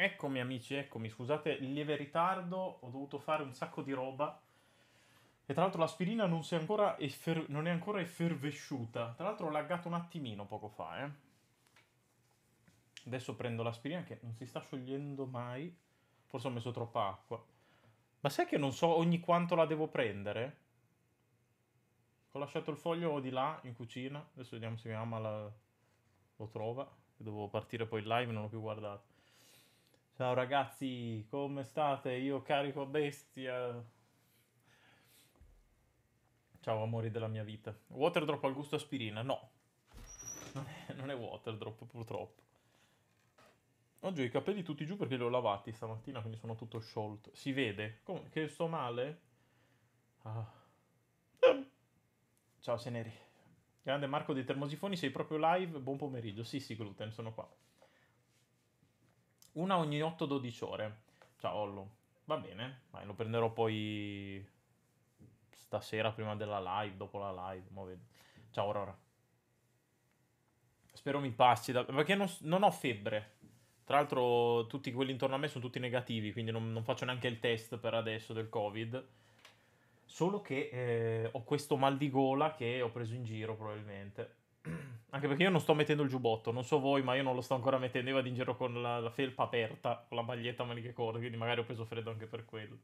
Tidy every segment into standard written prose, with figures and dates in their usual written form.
Eccomi amici, eccomi, scusate il lieve ritardo, ho dovuto fare un sacco di roba e tra l'altro l'aspirina non, si è ancora non è ancora effervesciuta, tra l'altro ho laggato un attimino poco fa, eh. Adesso prendo l'aspirina che non si sta sciogliendo mai, forse ho messo troppa acqua. Ma sai che non so ogni quanto la devo prendere? Ho lasciato il foglio di là in cucina, adesso vediamo se mia mamma lo trova, devo partire poi in live, non l'ho più guardato. Ciao ragazzi, come state? Io carico a bestia. Ciao amori della mia vita. Waterdrop al gusto aspirina? No, non è Waterdrop purtroppo. Oggi ho i capelli tutti giù perché li ho lavati stamattina, quindi sono tutto sciolto. Si vede? Come? Che sto male? Ah. Ciao Seneri. Grande Marco dei Termosifoni, sei proprio live? Buon pomeriggio. Sì, sì, Gluten, sono qua. Una ogni 8-12 ore. Ciao Ollo. Va bene, vai, lo prenderò poi stasera prima della live, dopo la live. Mo vedo. Ciao Aurora. Spero mi passi, perché non ho febbre. Tra l'altro tutti quelli intorno a me sono tutti negativi, quindi non faccio neanche il test per adesso del Covid. Solo che ho questo mal di gola che ho preso in giro probabilmente. Anche perché io non sto mettendo il giubbotto, non so voi, ma io non lo sto ancora mettendo. Io vado in giro con la felpa aperta, con la maglietta a maniche corte, quindi magari ho preso freddo anche per quello.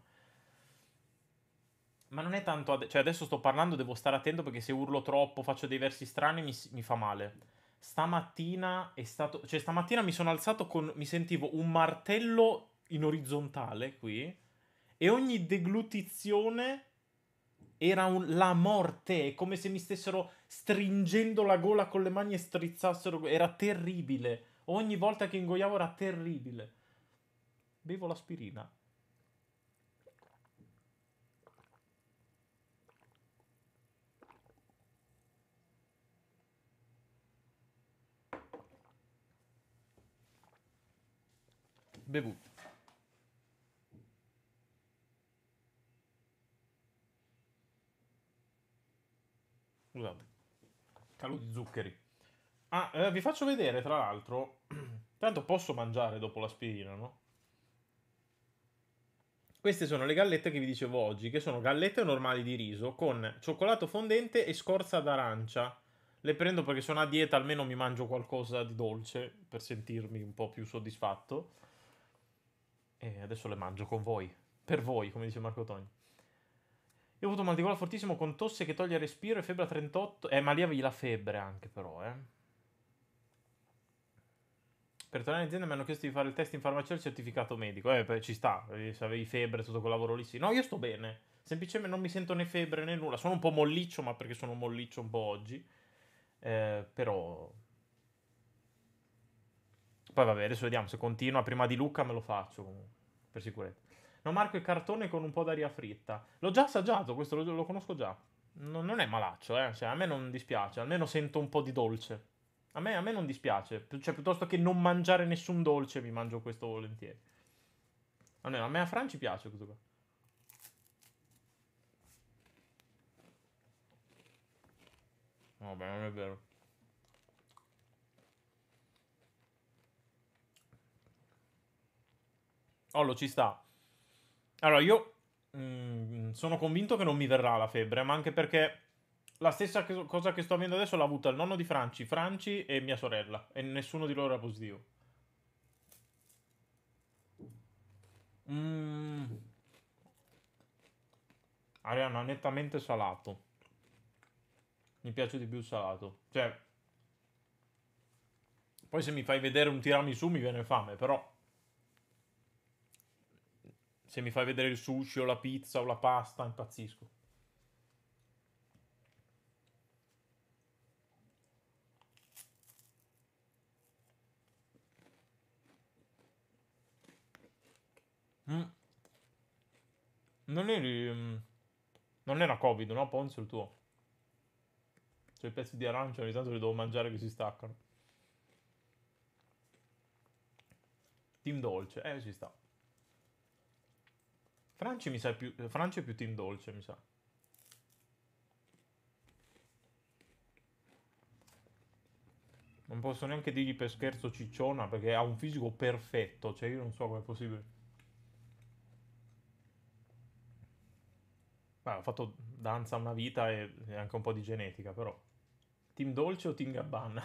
Ma non è tanto. Cioè, adesso sto parlando, devo stare attento perché se urlo troppo, faccio dei versi strani, mi fa male. Stamattina è stato. Cioè, stamattina mi sono alzato con. Mi sentivo un martello in orizzontale qui. E ogni deglutizione era la morte. È come se mi stessero stringendo la gola con le mani e strizzassero. Era terribile. Ogni volta che ingoiavo era terribile. Bevo l'aspirina. Bevuto. Scusate. Calo di zuccheri. Ah, vi faccio vedere, tra l'altro. Tanto posso mangiare dopo l'aspirina, no? Queste sono le gallette che vi dicevo oggi, che sono gallette normali di riso con cioccolato fondente e scorza d'arancia. Le prendo perché sono a dieta, almeno mi mangio qualcosa di dolce per sentirmi un po' più soddisfatto. E adesso le mangio con voi. Per voi, come dice Marco Togni. Io ho avuto mal di gola fortissimo con tosse che toglie il respiro e febbre a 38. Ma lì avevi la febbre anche, però, eh. Per tornare in azienda mi hanno chiesto di fare il test in farmacia e il certificato medico. Ci sta, se avevi febbre, tutto quel lavoro lì, sì. No, io sto bene. Semplicemente non mi sento né febbre né nulla. Sono un po' molliccio, ma perché sono molliccio un po' oggi. Però. Poi vabbè, adesso vediamo se continua. Prima di Luca me lo faccio comunque, per sicurezza. No, Marco è cartone con un po' d'aria fritta. L'ho già assaggiato, questo lo conosco già. Non è malaccio, eh. Cioè, a me non dispiace, almeno sento un po' di dolce. A me non dispiace. Cioè, piuttosto che non mangiare nessun dolce, mi mangio questo volentieri. Almeno a me a Franci piace questo qua. Vabbè, non è vero. Ollo, ci sta. Allora, io sono convinto che non mi verrà la febbre, ma anche perché la stessa cosa che sto avendo adesso l'ha avuta il nonno di Franci, Franci e mia sorella. E nessuno di loro era positivo. Mmm. Arianna, nettamente salato. Mi piace di più il salato. Cioè, poi se mi fai vedere un tiramisù mi viene fame, però se mi fai vedere il sushi o la pizza o la pasta impazzisco. Mm. Non eri... non era Covid, no? Ponzio il tuo. Cioè i pezzi di arancia ogni tanto li devo mangiare che si staccano. Team dolce, ci sta. Franci mi sa più... Franci è più team dolce, mi sa. Non posso neanche dirgli per scherzo cicciona perché ha un fisico perfetto. Cioè, io non so come è possibile. Ha fatto danza una vita e anche un po' di genetica, però. Team Dolce o Team Gabbana?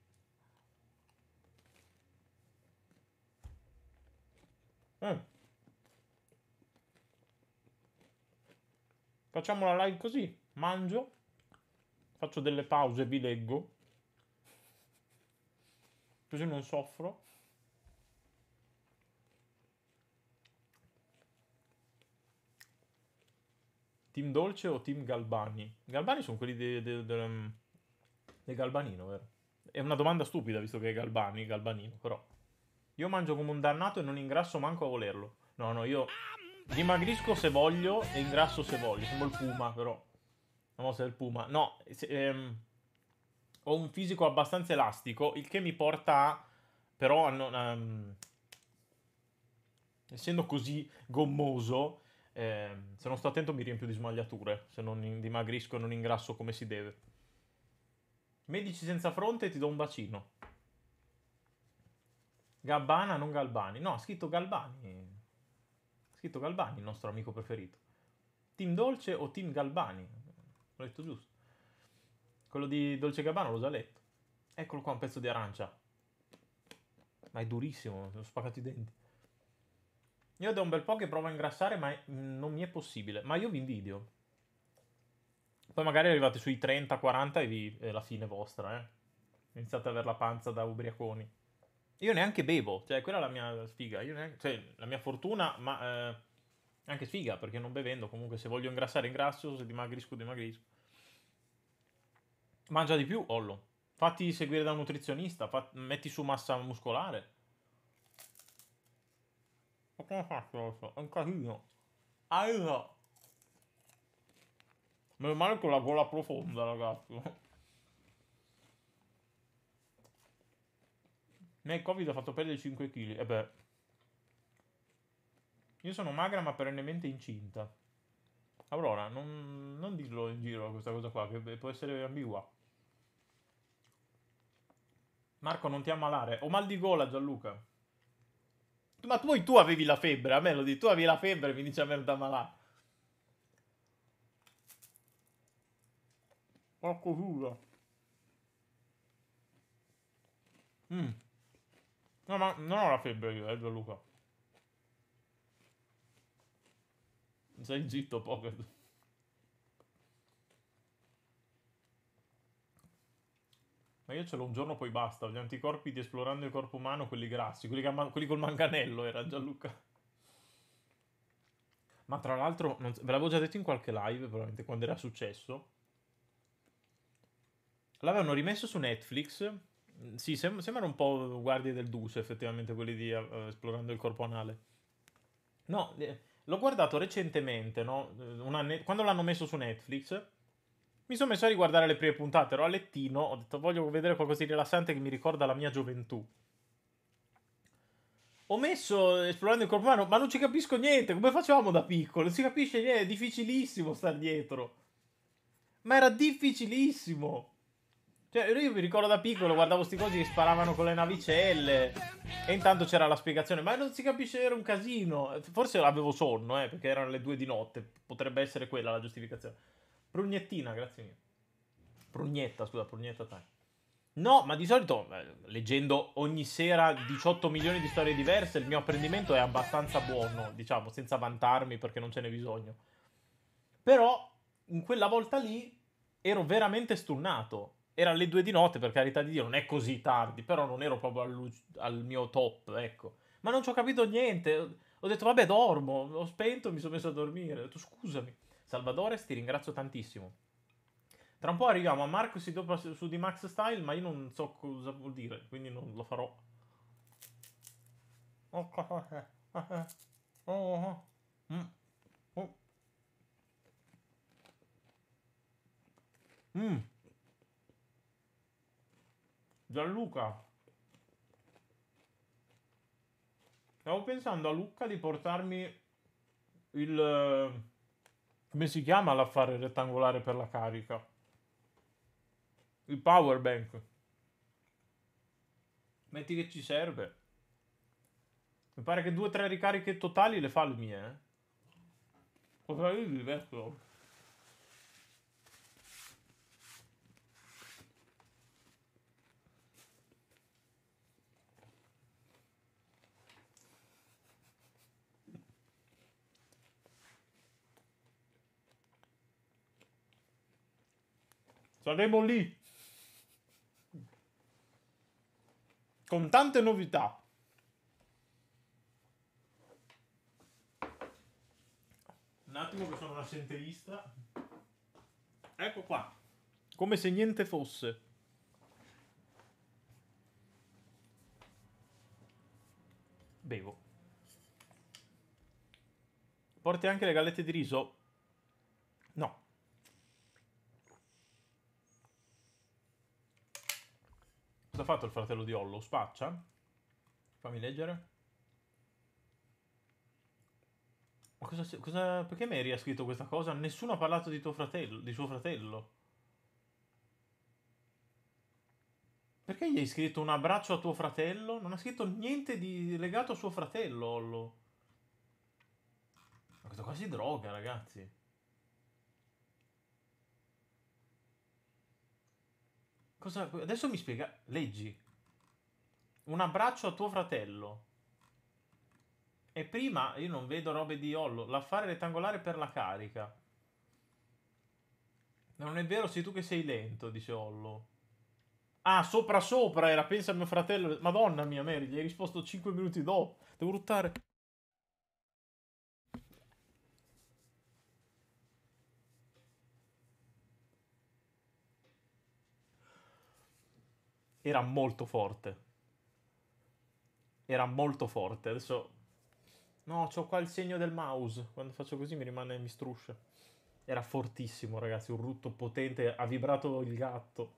Eh, facciamo la live così. Mangio, faccio delle pause, vi leggo. Così non soffro. Team Dolce o Team Galbani? Galbani sono quelli del Galbanino, vero? È una domanda stupida visto che è Galbani, Galbanino, però. Io mangio come un dannato e non ingrasso manco a volerlo. No, no, io dimagrisco se voglio e ingrasso se voglio. Sembro il Puma, però. La mossa del Puma. No, ho un fisico abbastanza elastico, il che mi porta a... Però, essendo così gommoso, se non sto attento mi riempio di smagliature. Se non dimagrisco e non ingrasso come si deve. Medici senza fronte, ti do un bacino. Gabbana, non Galbani. No, ha scritto Galbani. Ha scritto Galbani, il nostro amico preferito. Team Dolce o Team Galbani? L'ho detto giusto. Quello di Dolce Gabbana l'ho già letto. Eccolo qua, un pezzo di arancia. Ma è durissimo, ho spaccato i denti. Io da un bel po' che provo a ingrassare, ma non mi è possibile. Ma io vi invidio. Poi magari arrivate sui 30-40 e è la fine vostra, eh. Iniziate ad avere la panza da ubriaconi. Io neanche bevo, cioè quella è la mia sfiga. Cioè, la mia fortuna, ma anche sfiga, perché non bevendo. Comunque, se voglio ingrassare, ingrasso. Se dimagrisco, dimagrisco. Mangia di più, Ollo. Fatti seguire da un nutrizionista. Metti su massa muscolare. Ma come faccio? È un casino. Ah, io. Meno male con la gola profonda, ragazzi. Nel Covid ho fatto perdere 5 kg. E beh. Io sono magra ma perennemente incinta. Aurora, non dirlo in giro questa cosa qua, che può essere ambigua. Marco, non ti ammalare. Ho mal di gola, Gianluca. Ma tu avevi la febbre, a me lo dici. Tu avevi la febbre e mi dici a me non ti ammalare. Porco culo. Mm. No, ma non ho la febbre io, Gianluca. Sei zitto, Pocket. Ma io ce l'ho un giorno poi basta. Gli anticorpi di esplorando il corpo umano, quelli grassi, quelli col manganello era Gianluca. Ma tra l'altro, ve l'avevo già detto in qualche live, probabilmente quando era successo. L'avevano rimesso su Netflix. Sì, sembrano un po' guardie del Duce, effettivamente, quelli di esplorando il corpo anale. No, l'ho guardato recentemente, no? Quando l'hanno messo su Netflix, mi sono messo a riguardare le prime puntate, ero a lettino, ho detto voglio vedere qualcosa di rilassante che mi ricorda la mia gioventù. Ho messo esplorando il corpo umano, ma non ci capisco niente, come facevamo da piccolo? Non si capisce niente, è difficilissimo star dietro. Ma era difficilissimo. Cioè, io mi ricordo da piccolo, guardavo sti cosi che sparavano con le navicelle. E intanto c'era la spiegazione, ma non si capisce, era un casino. Forse avevo sonno, perché erano le 2 di notte. Potrebbe essere quella la giustificazione. Prugnettina, grazie mille. Prugnetta, scusa, prugnetta time. No, ma di solito, leggendo ogni sera 18 milioni di storie diverse, il mio apprendimento è abbastanza buono, diciamo, senza vantarmi perché non ce n'è bisogno. Però, in quella volta lì, ero veramente stunnato. Era le 2 di notte, per carità di Dio, non è così tardi, però non ero proprio al mio top, ecco. Ma non ci ho capito niente. Ho detto, vabbè, dormo. Ho spento e mi sono messo a dormire. Ho detto, scusami. Salvadores, ti ringrazio tantissimo. Tra un po' arriviamo a Marco si dopa su di Max Style, ma io non so cosa vuol dire, quindi non lo farò. Oh, oh, mm, oh. Mm. Gianluca, stavo pensando a Lucca di portarmi il... come si chiama l'affare rettangolare per la carica? Il power bank. Metti che ci serve. Mi pare che 2 o 3 ricariche totali le fa le mie, eh. Cosa io mi diverto? Saremo lì. Con tante novità. Un attimo che sono un assenteista. Ecco qua. Come se niente fosse. Bevo. Porti anche le gallette di riso? No. Cosa ha fatto il fratello di Ollo? Spaccia? Fammi leggere. Ma perché Mary ha scritto questa cosa? Nessuno ha parlato di tuo fratello, di suo fratello. Perché gli hai scritto un abbraccio a tuo fratello? Non ha scritto niente di legato a suo fratello, Ollo. Ma questo qua si droga, ragazzi. Cosa... Adesso mi spiega. Leggi. Un abbraccio a tuo fratello. E prima io non vedo robe di Ollo. L'affare rettangolare per la carica. Non è vero, sei tu che sei lento, dice Ollo. Ah, sopra sopra era, pensa a mio fratello. Madonna mia, Mary, gli hai risposto 5 minuti dopo. Devo ruttare. Era molto forte. Era molto forte. Adesso... No, c'ho qua il segno del mouse. Quando faccio così mi struscia. Era fortissimo, ragazzi. Un rutto potente. Ha vibrato il gatto.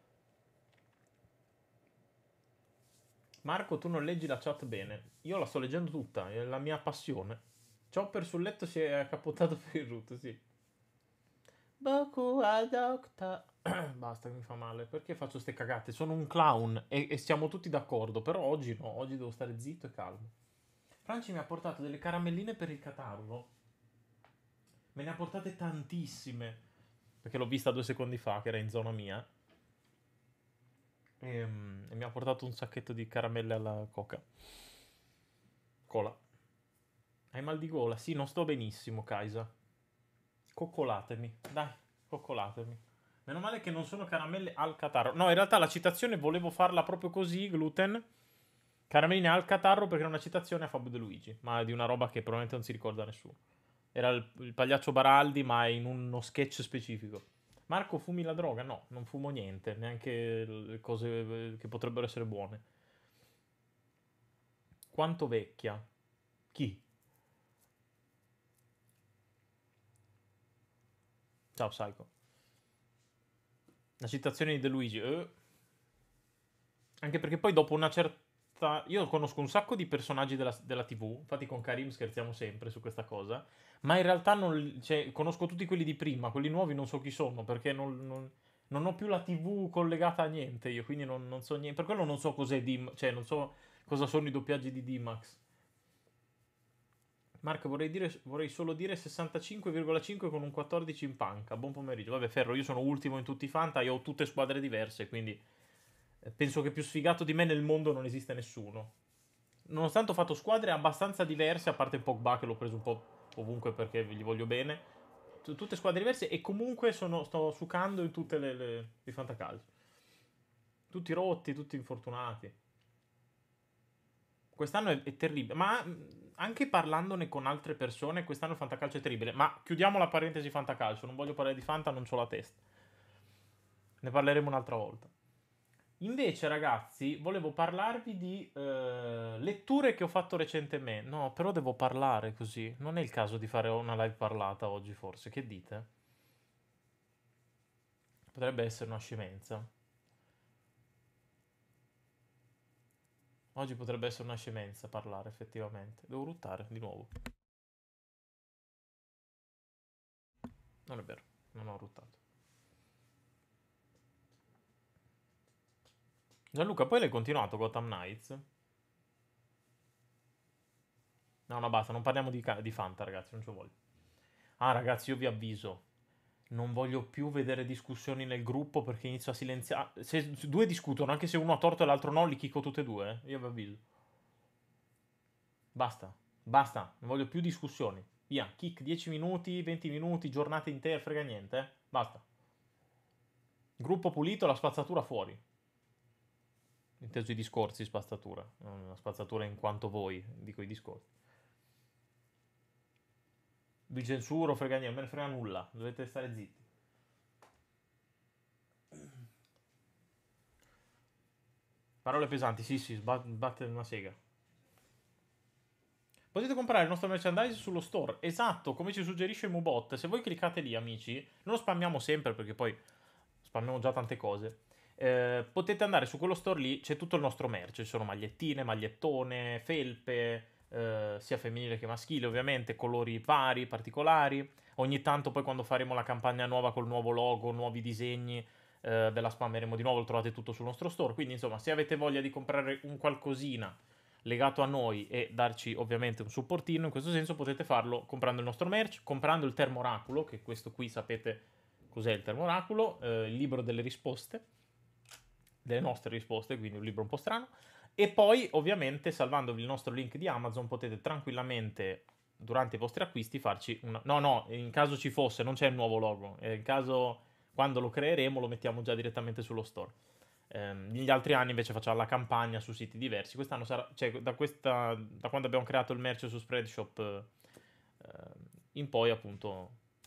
Marco, tu non leggi la chat bene. Io la sto leggendo tutta. È la mia passione. Chopper sul letto si è accappottato per il root, sì. Boku adokta. Basta che mi fa male. Perché faccio ste cagate? Sono un clown e siamo tutti d'accordo. Però oggi no. Oggi devo stare zitto e calmo. Franci mi ha portato delle caramelline per il catarro. Me ne ha portate tantissime. Perché l'ho vista 2 secondi fa, che era in zona mia. E mi ha portato un sacchetto di caramelle alla coca. Cola. Hai mal di gola? Sì, non sto benissimo, Kaisa. Coccolatemi. Dai, coccolatemi. Meno male che non sono caramelle al catarro. No, in realtà la citazione volevo farla proprio così, gluten. Caramelline al catarro perché era una citazione a Fabio De Luigi. Ma di una roba che probabilmente non si ricorda nessuno. Era il pagliaccio Baraldi, ma in uno sketch specifico. Marco, fumi la droga? No, non fumo niente, neanche le cose che potrebbero essere buone. Quanto vecchia? Chi? Ciao, Psycho. La citazione di De Luigi. Anche perché poi dopo una certa... Io conosco un sacco di personaggi della TV, infatti con Karim scherziamo sempre su questa cosa, ma in realtà non, cioè, conosco tutti quelli di prima, quelli nuovi non so chi sono, perché non ho più la TV collegata a niente io, quindi non so niente. Per quello non so cos'è cioè non so cosa sono i doppiaggi di D-Max. Marco, vorrei solo dire 65,5 con un 14 in panca. Buon pomeriggio. Vabbè, Ferro, io sono ultimo in tutti i Fanta, io ho tutte squadre diverse, quindi penso che più sfigato di me nel mondo non esiste nessuno. Nonostante ho fatto squadre abbastanza diverse, a parte Pogba che l'ho preso un po' ovunque perché gli voglio bene, tutte squadre diverse e comunque sto sucando in tutte i fantacalci. Tutti rotti, tutti infortunati. Quest'anno è terribile, ma anche parlandone con altre persone, quest'anno il fantacalcio è terribile. Ma chiudiamo la parentesi fantacalcio, non voglio parlare di fanta, non ho la testa. Ne parleremo un'altra volta. Invece, ragazzi, volevo parlarvi di letture che ho fatto recentemente. No, però devo parlare così. Non è il caso di fare una live parlata oggi, forse. Che dite? Potrebbe essere una scemenza. Oggi potrebbe essere una scemenza parlare, effettivamente. Devo ruttare di nuovo. Non è vero, non ho ruttato. Gianluca, poi l'hai continuato Gotham Knights? No, no, basta, non parliamo di Fanta, ragazzi, non ci voglio. Ah, ragazzi, io vi avviso. Non voglio più vedere discussioni nel gruppo perché inizio a silenziare. Se due discutono, anche se uno ha torto e l'altro no, li chicco tutte e due. Io vi avviso. Basta, basta, non voglio più discussioni. Via, kick 10 minuti, 20 minuti, giornate intere, frega niente, eh. Basta. Gruppo pulito, la spazzatura fuori. Inteso i discorsi, spazzatura. Non la spazzatura in quanto voi, dico i discorsi. Vi censuro, frega niente, me ne frega nulla. Dovete stare zitti. Parole pesanti, sì, sì, sbatte una sega. Potete comprare il nostro merchandise sullo store. Esatto, come ci suggerisce Mubot. Se voi cliccate lì, amici, non lo spammiamo sempre perché poi spammiamo già tante cose. Potete andare su quello store lì, c'è tutto il nostro merch. Ci sono magliettine, magliettone, felpe, sia femminile che maschile, ovviamente, colori vari, particolari. Ogni tanto poi quando faremo la campagna nuova col nuovo logo, nuovi disegni, ve la spammeremo di nuovo, lo trovate tutto sul nostro store. Quindi, insomma, se avete voglia di comprare un qualcosina legato a noi e darci ovviamente un supportino, in questo senso potete farlo comprando il nostro merch, comprando il Termoraculo, che questo qui sapete cos'è il Termoraculo, il libro delle risposte, delle nostre risposte, quindi un libro un po' strano, e poi ovviamente salvandovi il nostro link di Amazon potete tranquillamente durante i vostri acquisti farci una... No, no, in caso ci fosse, non c'è il nuovo logo, in caso quando lo creeremo lo mettiamo già direttamente sullo store. Negli altri anni invece facciamo la campagna su siti diversi. Quest'anno sarà, cioè, da quando abbiamo creato il merch su Spreadshop in poi, appunto,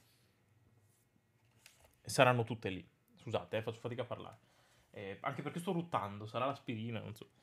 saranno tutte lì. Scusate, faccio fatica a parlare. Anche perché sto ruttando, sarà l'aspirina, non so.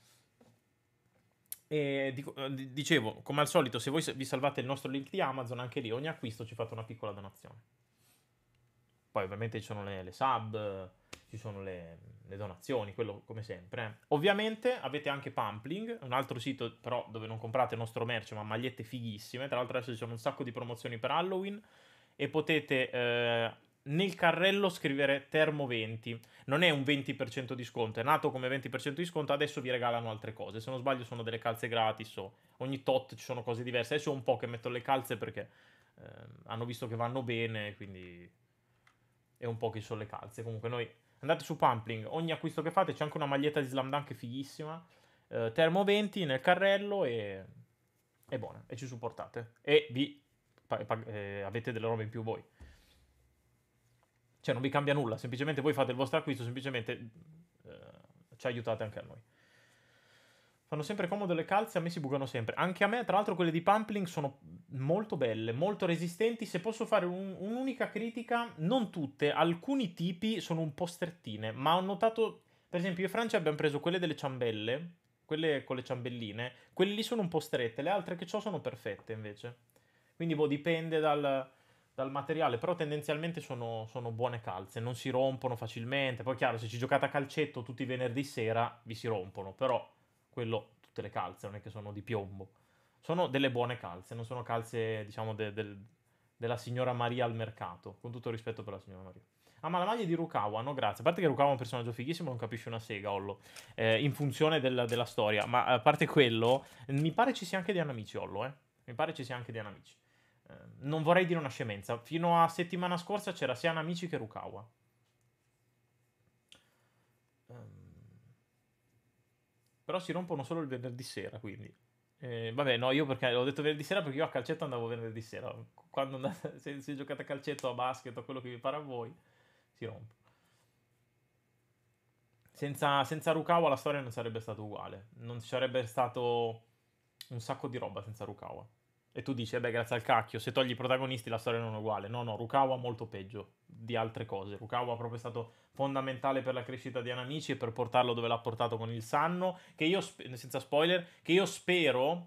E dicevo, come al solito, se voi vi salvate il nostro link di Amazon, anche lì ogni acquisto ci fate una piccola donazione. Poi ovviamente ci sono le sub, ci sono le donazioni, quello come sempre. Ovviamente avete anche Pumpling, un altro sito però dove non comprate il nostro merch ma magliette fighissime. Tra l'altro adesso ci sono un sacco di promozioni per Halloween e potete nel carrello scrivere Termo 20. Non è un 20% di sconto, è nato come 20% di sconto, adesso vi regalano altre cose. Se non sbaglio sono delle calze gratis o ogni tot ci sono cose diverse. Adesso è un po' che metto le calze perché hanno visto che vanno bene, quindi e un po' che sono le calze. Comunque noi andate su Pumpling, ogni acquisto che fate c'è anche una maglietta di Slam Dunk fighissima, Termo 20 nel carrello e è buona e ci supportate e avete delle robe in più voi. Cioè non vi cambia nulla, semplicemente voi fate il vostro acquisto, semplicemente ci aiutate anche a noi. Fanno sempre comodo le calze, a me si bucano sempre. Anche a me, tra l'altro, quelle di Pumpling sono molto belle, molto resistenti. Se posso fare un'unica critica, non tutte, alcuni tipi sono un po' strettine, ma ho notato, per esempio, io e Francia abbiamo preso quelle delle ciambelle, quelle con le ciambelline, quelle lì sono un po' strette, le altre che ho sono perfette invece. Quindi, boh, dipende dal materiale, però tendenzialmente sono buone calze, non si rompono facilmente. Poi, chiaro, se ci giocate a calcetto tutti i venerdì sera, vi si rompono, però quello, tutte le calze, non è che sono di piombo. Sono delle buone calze, non sono calze, diciamo, della signora Maria al mercato. Con tutto il rispetto per la signora Maria. Ah, ma la maglia è di Rukawa, no? Grazie. A parte che Rukawa è un personaggio fighissimo, non capisce una sega, Ollo. In funzione della storia. Ma a parte quello, mi pare ci sia anche di Anamici, Ollo, eh. Mi pare ci sia anche di Anamici. Non vorrei dire una scemenza. Fino a settimana scorsa c'era sia Anamici che Rukawa. Però si rompono solo il venerdì sera, quindi. Vabbè, no, io perché ho detto venerdì sera perché io a calcetto andavo venerdì sera. Quando se giocate a calcetto, a basket, o quello che vi pare a voi, si rompe. Senza Rukawa la storia non sarebbe stata uguale. Non ci sarebbe stato un sacco di roba senza Rukawa. E tu dici, beh, grazie al cacchio, se togli i protagonisti la storia non è uguale. No, no, Rukawa molto peggio di altre cose. Rukawa è proprio stato fondamentale per la crescita di Anamici e per portarlo dove l'ha portato con il Sanno, che io, senza spoiler, che io spero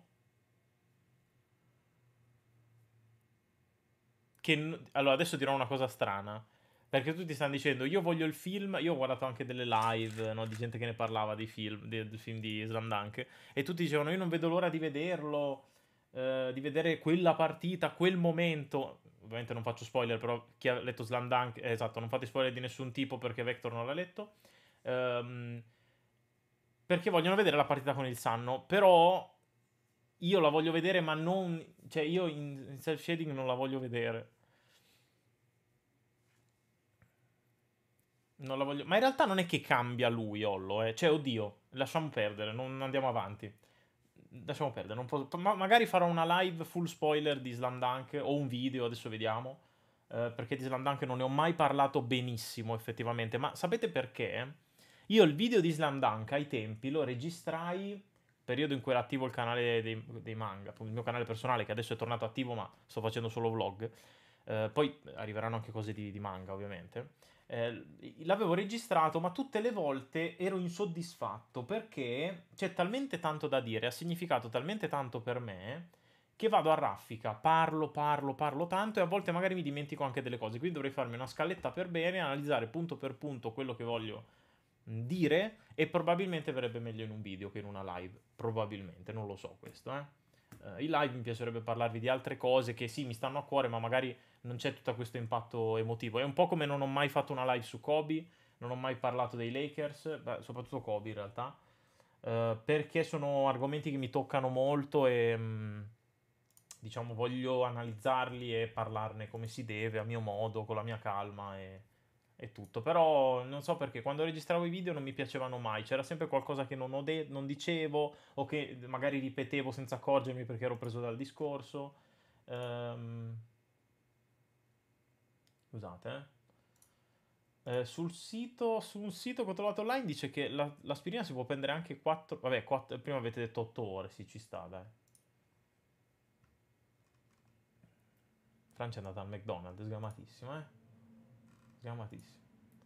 che... Allora, adesso dirò una cosa strana. Perché tutti stanno dicendo, io voglio il film, io ho guardato anche delle live, no, di gente che ne parlava dei film, del film di Slam Dunk, e tutti dicevano, io non vedo l'ora di vederlo, di vedere quella partita, quel momento. Ovviamente non faccio spoiler, però chi ha letto Slam Dunk, esatto, non fate spoiler di nessun tipo perché Vector non l'ha letto. Ehm, perché vogliono vedere la partita con il Sanno, però io la voglio vedere, ma non... Cioè, io in self-shading non la voglio vedere. Non la voglio... Ma in realtà non è che cambia lui, Ollo, eh. Cioè, oddio, lasciamo perdere, non andiamo avanti. Lasciamo perdere, non posso... magari farò una live full spoiler di Slam Dunk, o un video, adesso vediamo. Perché di Slam Dunk non ne ho mai parlato benissimo, effettivamente. Ma sapete perché? Io il video di Slam Dunk ai tempi lo registrai periodo in cui era attivo il canale dei manga, il mio canale personale che adesso è tornato attivo ma sto facendo solo vlog. Poi arriveranno anche cose di manga ovviamente. L'avevo registrato ma tutte le volte ero insoddisfatto perché c'è talmente tanto da dire, ha significato talmente tanto per me che vado a raffica, parlo tanto e a volte magari mi dimentico anche delle cose, quindi dovrei farmi una scaletta per bene, analizzare punto per punto quello che voglio dire e probabilmente verrebbe meglio in un video che in una live, probabilmente, non lo so questo, eh. In live mi piacerebbe parlarvi di altre cose che sì, mi stanno a cuore, ma magari non c'è tutto questo impatto emotivo. È un po' come non ho mai fatto una live su Kobe, non ho mai parlato dei Lakers, beh, soprattutto Kobe in realtà, perché sono argomenti che mi toccano molto e diciamo voglio analizzarli e parlarne come si deve, a mio modo, con la mia calma e tutto. Però non so perché quando registravo i video non mi piacevano mai, c'era sempre qualcosa che non dicevo o che magari ripetevo senza accorgermi perché ero preso dal discorso. Ehm, Scusate, eh. Su un sito che ho trovato online dice che l'aspirina si può prendere anche 4. Vabbè, prima avete detto 8 ore, sì, ci sta, dai. Francia è andata al McDonald's, sgamatissimo, eh. Sgamatissimo.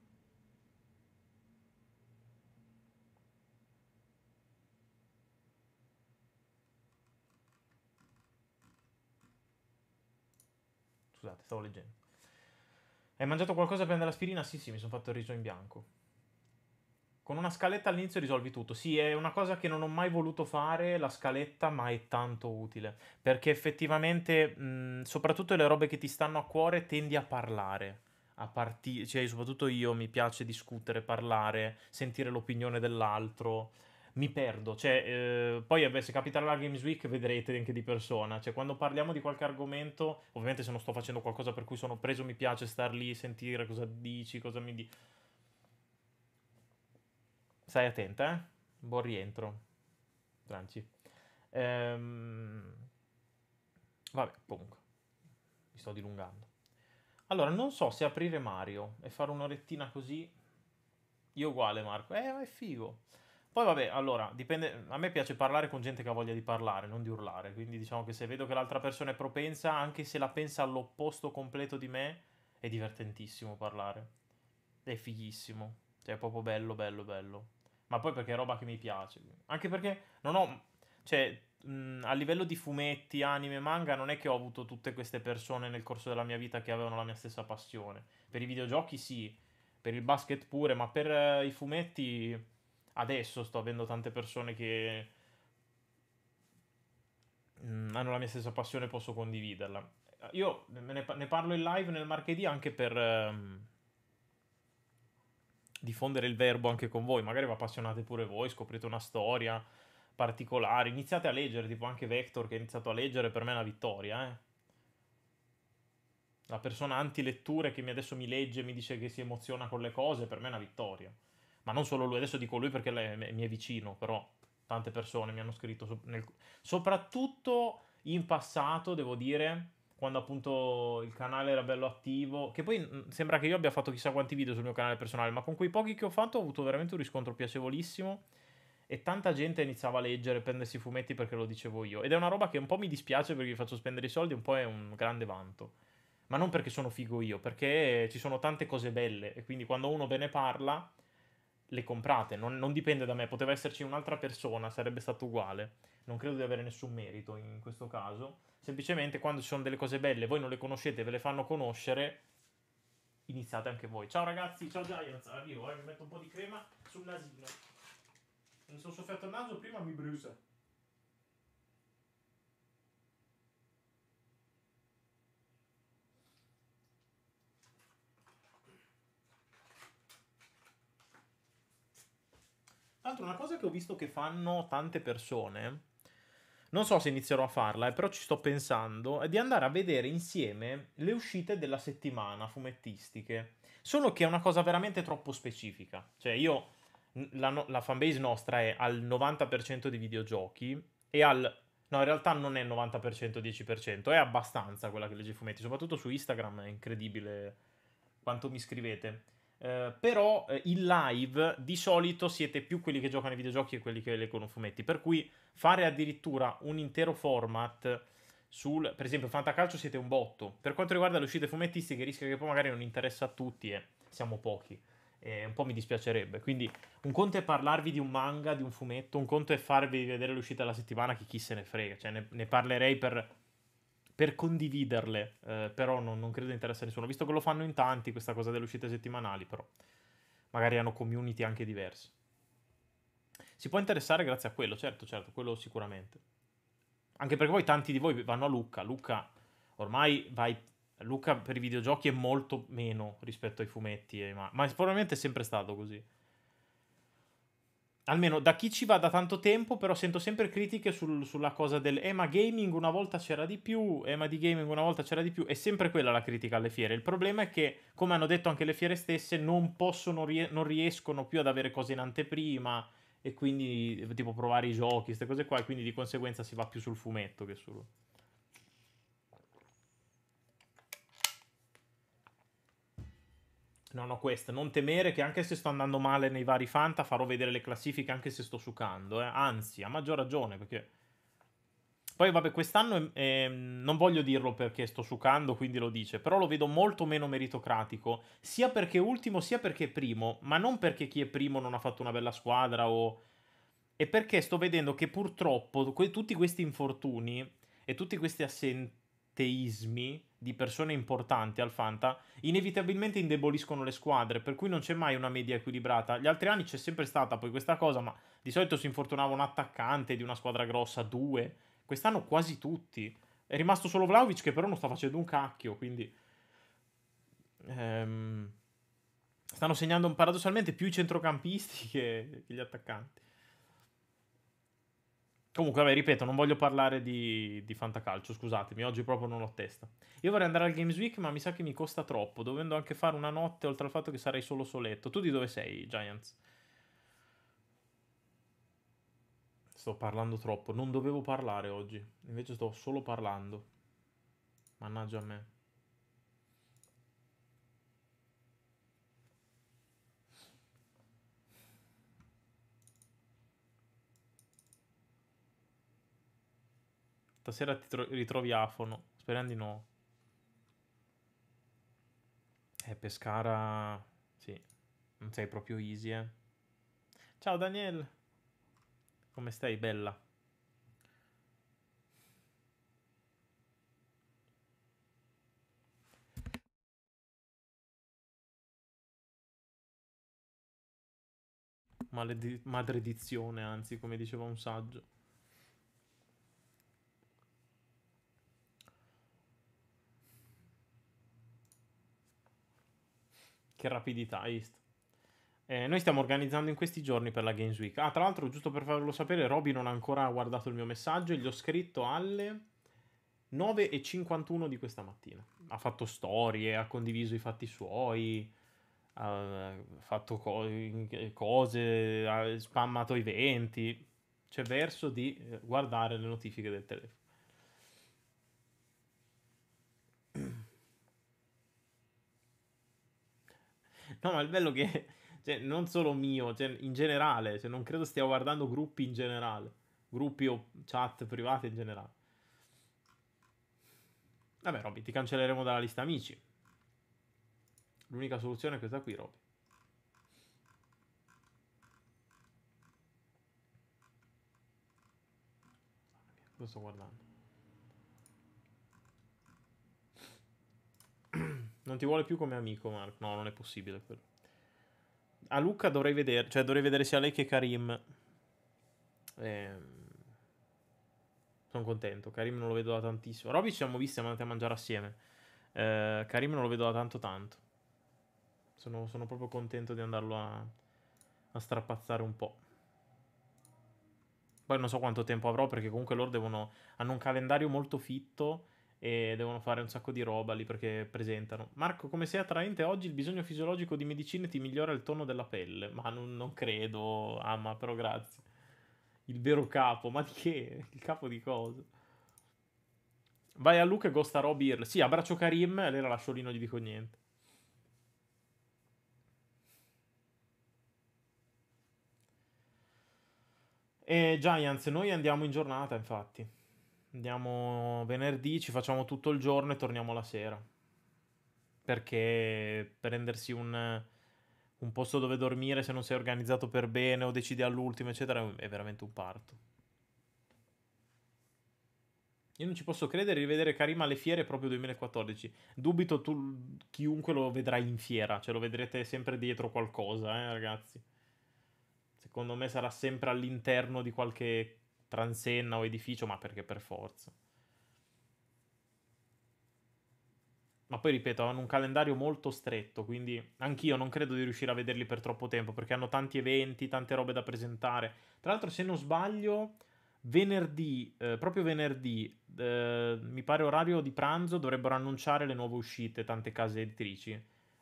Scusate, stavo leggendo. Hai mangiato qualcosa per prendere l'aspirina? Sì, sì, mi sono fatto il riso in bianco. Con una scaletta all'inizio risolvi tutto. Sì, è una cosa che non ho mai voluto fare, la scaletta, ma è tanto utile. Perché effettivamente, soprattutto le robe che ti stanno a cuore, tendi a parlare. Cioè, soprattutto io mi piace discutere, parlare, sentire l'opinione dell'altro. Mi perdo. Cioè, poi vabbè, se capiterà la Games Week vedrete anche di persona. Cioè, quando parliamo di qualche argomento, ovviamente se non sto facendo qualcosa per cui sono preso, mi piace star lì, sentire cosa dici, cosa mi dici. Stai attenta, eh? Buon rientro, Franci. Ehm, Vabbè, comunque, mi sto dilungando. Allora, non so se aprire Mario e fare un'orettina così. Io uguale, Marco. Ma è figo. Poi vabbè, allora, dipende. A me piace parlare con gente che ha voglia di parlare, non di urlare. Quindi diciamo che se vedo che l'altra persona è propensa, anche se la pensa all'opposto completo di me, è divertentissimo parlare. È fighissimo. Cioè, è proprio bello, bello, bello. Ma poi perché è roba che mi piace. Anche perché non ho... Cioè, a livello di fumetti, anime, manga, non è che ho avuto tutte queste persone nel corso della mia vita che avevano la mia stessa passione. Per i videogiochi sì, per il basket pure, ma per i fumetti adesso sto avendo tante persone che hanno la mia stessa passione e posso condividerla. Io ne parlo in live nel martedì anche per diffondere il verbo anche con voi. Magari vi appassionate pure voi, scoprite una storia particolare. Iniziate a leggere, tipo anche Vector che ha iniziato a leggere, per me è una vittoria, eh. La persona anti-letture che adesso mi legge e mi dice che si emoziona con le cose, per me è una vittoria. Ma non solo lui, adesso dico lui perché mi è vicino, però tante persone mi hanno scritto, soprattutto in passato, devo dire, quando appunto il canale era bello attivo, che poi sembra che io abbia fatto chissà quanti video sul mio canale personale, ma con quei pochi che ho fatto ho avuto veramente un riscontro piacevolissimo e tanta gente iniziava a leggere, prendersi i fumetti perché lo dicevo io. Ed è una roba che un po' mi dispiace perché vi faccio spendere i soldi, un po' è un grande vanto. Ma non perché sono figo io, perché ci sono tante cose belle e quindi quando uno ve ne parla, le comprate. Non dipende da me, poteva esserci un'altra persona, sarebbe stato uguale. Non credo di avere nessun merito in questo caso. Semplicemente quando ci sono delle cose belle, voi non le conoscete, ve le fanno conoscere, iniziate anche voi. Ciao ragazzi, ciao Giants, arrivo, mi metto un po' di crema sul nasino. Mi sono soffiato il naso, prima mi brucia. Tra l'altro una cosa che ho visto che fanno tante persone, non so se inizierò a farla, però ci sto pensando, è di andare a vedere insieme le uscite della settimana fumettistiche. Solo che è una cosa veramente troppo specifica. Cioè io, la fanbase nostra è al 90% di videogiochi e al... No, in realtà non è 90% 10%, è abbastanza quella che legge i fumetti, soprattutto su Instagram è incredibile quanto mi scrivete. Però in live di solito siete più quelli che giocano ai videogiochi e quelli che leggono fumetti. Per cui fare addirittura un intero format sul... Per esempio, Fantacalcio siete un botto. Per quanto riguarda le uscite fumettistiche, rischia che poi magari non interessa a tutti e siamo pochi. E un po' mi dispiacerebbe. Quindi un conto è parlarvi di un manga, di un fumetto, un conto è farvi vedere l'uscita della settimana, che chi se ne frega. Cioè ne parlerei per condividerle, però non credo interessi a nessuno, visto che lo fanno in tanti questa cosa delle uscite settimanali, però magari hanno community anche diverse. Si può interessare grazie a quello, certo, certo, quello sicuramente. Anche perché poi tanti di voi vanno a Lucca, Lucca ormai vai... Lucca per i videogiochi è molto meno rispetto ai fumetti, ma probabilmente è sempre stato così. Almeno da chi ci va da tanto tempo, però sento sempre critiche sulla cosa del ma gaming una volta c'era di più, ma di gaming una volta c'era di più. È sempre quella la critica alle fiere. Il problema è che, come hanno detto anche le fiere stesse, non possono, non riescono più ad avere cose in anteprima e quindi tipo provare i giochi, queste cose qua, e quindi di conseguenza si va più sul fumetto che sul... No, no, questo, non temere che anche se sto andando male nei vari Fanta farò vedere le classifiche anche se sto succando, eh. Anzi, a maggior ragione, perché... Poi vabbè, quest'anno non voglio dirlo perché sto succando, quindi lo dice, però lo vedo molto meno meritocratico, sia perché ultimo, sia perché primo, ma non perché chi è primo non ha fatto una bella squadra o... È perché sto vedendo che purtroppo tutti questi infortuni e tutti questi assenteismi di persone importanti al Fanta inevitabilmente indeboliscono le squadre, per cui non c'è mai una media equilibrata. Gli altri anni c'è sempre stata poi questa cosa, ma di solito si infortunava un attaccante di una squadra grossa, due. Quest'anno quasi tutti. È rimasto solo Vlahovic che però non sta facendo un cacchio, quindi... ehm, stanno segnando paradossalmente più i centrocampisti che gli attaccanti. Comunque, vabbè, ripeto, non voglio parlare di fantacalcio, scusatemi, oggi proprio non ho testa. Io vorrei andare al Games Week, ma mi sa che mi costa troppo, dovendo anche fare una notte, oltre al fatto che sarei solo soletto. Tu di dove sei, Giants? Sto parlando troppo, non dovevo parlare oggi, invece sto solo parlando. Mannaggia a me. Stasera ritrovi Afono, speriamo di no. Pescara... Sì, non sei proprio easy, eh. Ciao Daniel, come stai, bella? Maledizione, anzi, come diceva un saggio. Che rapidità, hai visto? Noi stiamo organizzando in questi giorni per la Games Week. Ah, tra l'altro, giusto per farvelo sapere, Roby non ha ancora guardato il mio messaggio e gli ho scritto alle 9:51 di questa mattina. Ha fatto storie, ha condiviso i fatti suoi, ha fatto cose, ha spammato eventi. C'è verso di guardare le notifiche del telefono. No, ma il bello che, cioè, non solo mio, cioè, in generale, cioè, non credo stia guardando gruppi in generale, gruppi o chat private in generale. Vabbè, Robby, ti cancelleremo dalla lista amici. L'unica soluzione è questa qui, Robby. Lo sto guardando. Non ti vuole più come amico, Mark. No, non è possibile quello. A Luca dovrei vedere, cioè dovrei vedere sia lei che Karim. Sono contento. Karim non lo vedo da tantissimo. Robby ci siamo visti, siamo andati a mangiare assieme. Karim non lo vedo da tanto tanto. Sono proprio contento di andarlo a strapazzare un po'. Poi non so quanto tempo avrò perché comunque loro hanno un calendario molto fitto e devono fare un sacco di roba lì perché presentano. Marco, come sei attraente oggi, il bisogno fisiologico di medicine ti migliora il tono della pelle. Ma non credo, Amma, però grazie. Il vero capo, ma di che? Il capo di cosa? Vai a Luca e Ghosta Rob Earl. Sì, abbraccio Karim e lei la lascio lì, non gli dico niente. E Giants, noi andiamo in giornata, infatti. Andiamo venerdì, ci facciamo tutto il giorno e torniamo la sera. Perché prendersi un posto dove dormire se non sei organizzato per bene o decidi all'ultimo, eccetera, è veramente un parto. Io non ci posso credere di rivedere Karim alle fiere proprio 2014. Dubito chiunque lo vedrà in fiera, cioè lo vedrete sempre dietro qualcosa, ragazzi. Secondo me sarà sempre all'interno di qualche transenna o edificio, ma perché per forza. Ma poi ripeto, hanno un calendario molto stretto, quindi anch'io non credo di riuscire a vederli per troppo tempo, perché hanno tanti eventi, tante robe da presentare. Tra l'altro, se non sbaglio, venerdì, proprio venerdì, mi pare orario di pranzo, dovrebbero annunciare le nuove uscite, tante case editrici.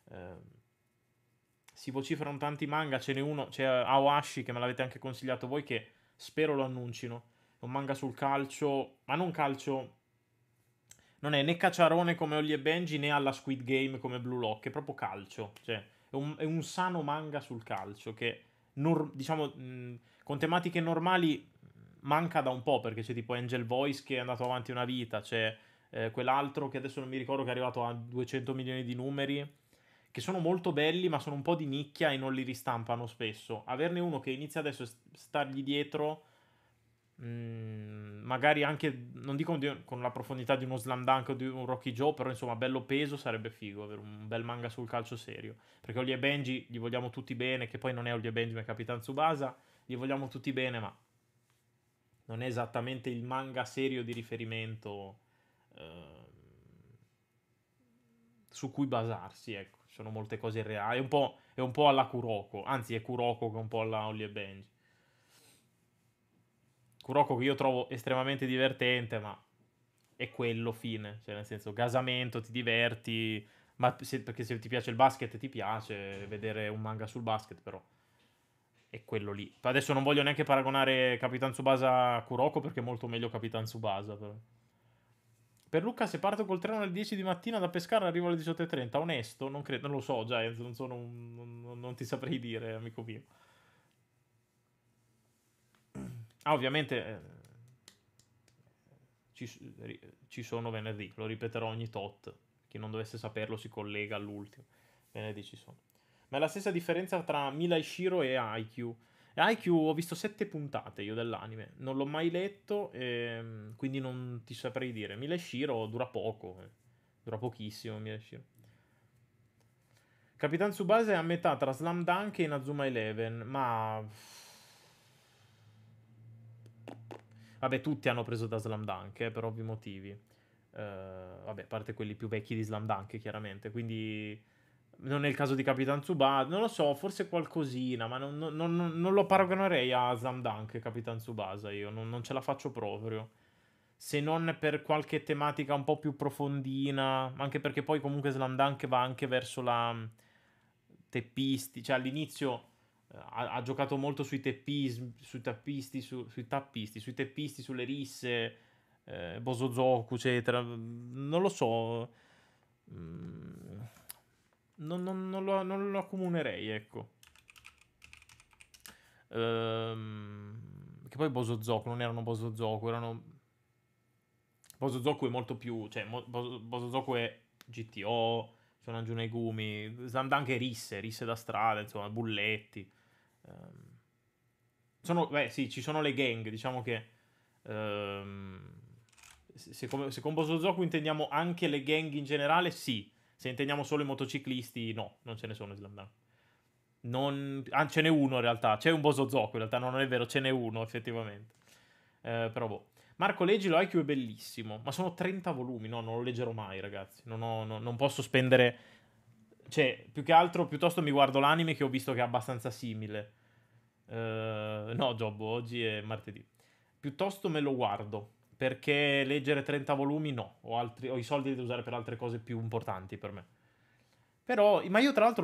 Si vociferano tanti manga, ce n'è uno, c'è Aoashi che me l'avete anche consigliato voi, che spero lo annuncino. È un manga sul calcio, ma non calcio. Non è né cacciarone come Holly e Benji né alla Squid Game come Blue Lock, è proprio calcio. Cioè, è un sano manga sul calcio che, diciamo, con tematiche normali manca da un po', perché c'è tipo Angel Voice che è andato avanti una vita, c'è quell'altro che adesso non mi ricordo che è arrivato a 200 milioni di numeri, che sono molto belli ma sono un po' di nicchia e non li ristampano spesso. Averne uno che inizia adesso a stargli dietro. Magari anche, non dico con la profondità di uno Slam Dunk o di un Rocky Joe, però insomma bello peso sarebbe figo avere un bel manga sul calcio serio, perché Oli e Benji gli vogliamo tutti bene, che poi non è Oli e Benji ma è Capitan Tsubasa, gli vogliamo tutti bene, ma non è esattamente il manga serio di riferimento eh, su cui basarsi, ecco. Ci sono molte cose reali, è un po' alla Kuroko, anzi è Kuroko che è un po' alla Oli e Benji. Kuroko che io trovo estremamente divertente, ma è quello fine. Cioè, nel senso, gasamento, ti diverti. Ma perché se ti piace il basket, ti piace vedere un manga sul basket, però è quello lì. Adesso non voglio neanche paragonare Capitan Tsubasa a Kuroko perché è molto meglio Capitan Tsubasa. Però. Per Luca, se parto col treno alle 10 di mattina da pescare, arrivo alle 18:30. Onesto? Non credo, non lo so, Giants. Non ti saprei dire, amico mio. Ah, ovviamente ci sono venerdì, lo ripeterò ogni tot. Chi non dovesse saperlo si collega all'ultimo. Venerdì ci sono. Ma è la stessa differenza tra Mila Ishiro e Haikyuu. E Haikyuu ho visto 7 puntate io dell'anime. Non l'ho mai letto, quindi non ti saprei dire. Mila Ishiro dura poco. Dura pochissimo Mila Ishiro. Capitan Tsubasa è a metà tra Slam Dunk e Inazuma Eleven, ma vabbè, tutti hanno preso da Slam Dunk, per ovvi motivi. Vabbè, a parte quelli più vecchi di Slam Dunk, chiaramente. Quindi non è il caso di Capitan Tsubasa. Non lo so, forse qualcosina, ma non lo paragonerei a Slam Dunk, Capitan Tsubasa. Io non ce la faccio proprio. Se non per qualche tematica un po' più profondina, anche perché poi comunque Slam Dunk va anche verso la teppisti, cioè all'inizio ha giocato molto sui teppisti, sulle risse, Bosozoku, eccetera. Non lo so. Mm, non lo accomunerei, ecco. Che poi Bosozoku non erano Bosozoku, erano. Bosozoku è molto più. Cioè, Bosozoku è GTO, sono Negumi, anche risse da strada, insomma, bulletti. Ehm, beh, sì, ci sono le gang, diciamo che. ehm, se con Bosozoku intendiamo anche le gang in generale, sì. Se intendiamo solo i motociclisti, no, non ce ne sono in Slam Dunk. Ce n'è uno in realtà. C'è un Bosozoku, in realtà non è vero, ce n'è uno effettivamente. Però boh. Marco, leggilo, IQ è bellissimo. Ma sono 30 volumi, no, non lo leggerò mai, ragazzi. Non posso spendere. Cioè, più che altro, piuttosto mi guardo l'anime che ho visto che è abbastanza simile. No, Giobbo, oggi è martedì. piuttosto me lo guardo, perché leggere 30 volumi no, ho i soldi da usare per altre cose più importanti per me. Però, ma io tra l'altro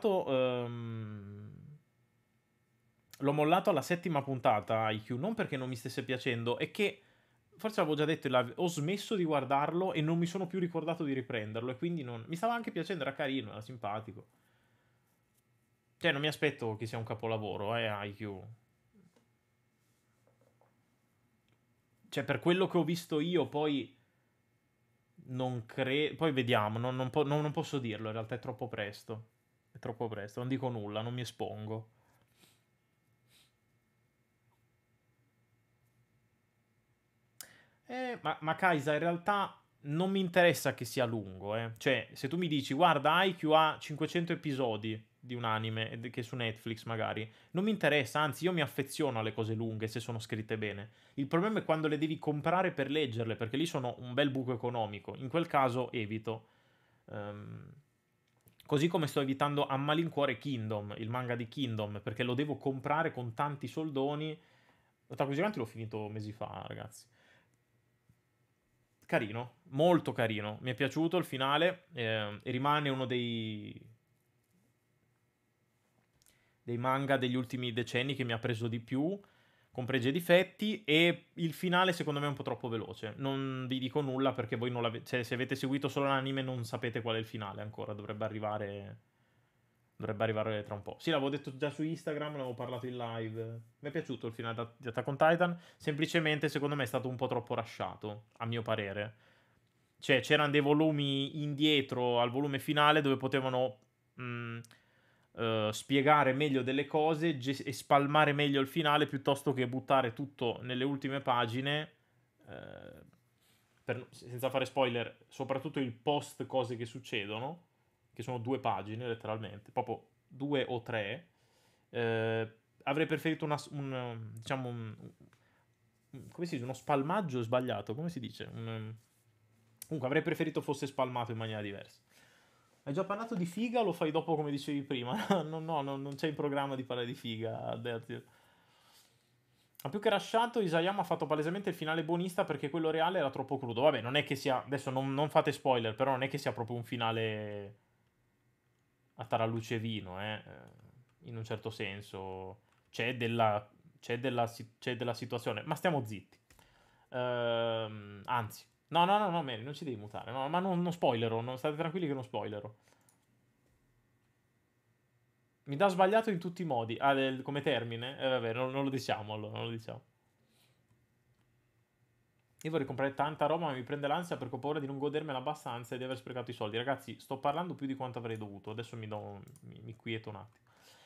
l'ho mollato alla settima puntata IQ, non perché non mi stesse piacendo, è che, forse l'avevo già detto in live, ho smesso di guardarlo e non mi sono più ricordato di riprenderlo, e quindi mi stava anche piacendo, era carino, era simpatico. Cioè, non mi aspetto che sia un capolavoro, IQ. Cioè, per quello che ho visto io, poi non credo. Poi vediamo, non posso dirlo. In realtà è troppo presto. È troppo presto, non dico nulla, non mi espongo. Ma Kaisa, in realtà non mi interessa che sia lungo, eh. Cioè, se tu mi dici, guarda, IQ ha 500 episodi di un anime, che è su Netflix magari, non mi interessa, anzi io mi affeziono alle cose lunghe se sono scritte bene. Il problema è quando le devi comprare per leggerle, perché lì sono un bel buco economico. In quel caso evito. Ehm, Così come sto evitando a malincuore Kingdom, il manga di Kingdom, perché lo devo comprare con tanti soldoni. Otaku Gigante l'ho finito mesi fa, ragazzi. Carino, molto carino. Mi è piaciuto il finale, e rimane uno dei manga degli ultimi decenni che mi ha preso di più, con pregi e difetti, e il finale secondo me è un po' troppo veloce. Non vi dico nulla perché voi non l'avete, cioè, se avete seguito solo l'anime non sapete qual è il finale ancora, dovrebbe arrivare tra un po'. Sì, l'avevo detto già su Instagram, l'avevo parlato in live. Mi è piaciuto il finale di Attack on Titan, semplicemente secondo me è stato un po' troppo rushato, a mio parere. Cioè, c'erano dei volumi indietro al volume finale dove potevano mh, spiegare meglio delle cose e spalmare meglio il finale piuttosto che buttare tutto nelle ultime pagine. eh, Senza fare spoiler, soprattutto il post cose che succedono, che sono 2 pagine letteralmente, proprio 2 o 3. Avrei preferito diciamo come si dice, uno spalmaggio sbagliato, come si dice? Comunque avrei preferito fosse spalmato in maniera diversa. Hai già parlato di figa o lo fai dopo come dicevi prima? No, non c'è in programma di parlare di figa, avvertito. Ma più che rasciato, Isayama ha fatto palesemente il finale buonista perché quello reale era troppo crudo. Vabbè, non è che sia. Adesso non fate spoiler, però non è che sia proprio un finale a taralluce e vino, eh. In un certo senso. C'è della, c'è della situazione. Ma stiamo zitti. Anzi. No, Mary, non ci devi mutare. No, ma non spoilerò. State tranquilli che non spoilerò. Mi dà sbagliato in tutti i modi. Ah, come termine? Vabbè, non lo diciamo allora, non lo diciamo. Io vorrei comprare tanta roba, ma mi prende l'ansia perché ho paura di non godermela abbastanza e di aver sprecato i soldi. Ragazzi, sto parlando più di quanto avrei dovuto. Adesso mi quieto un attimo.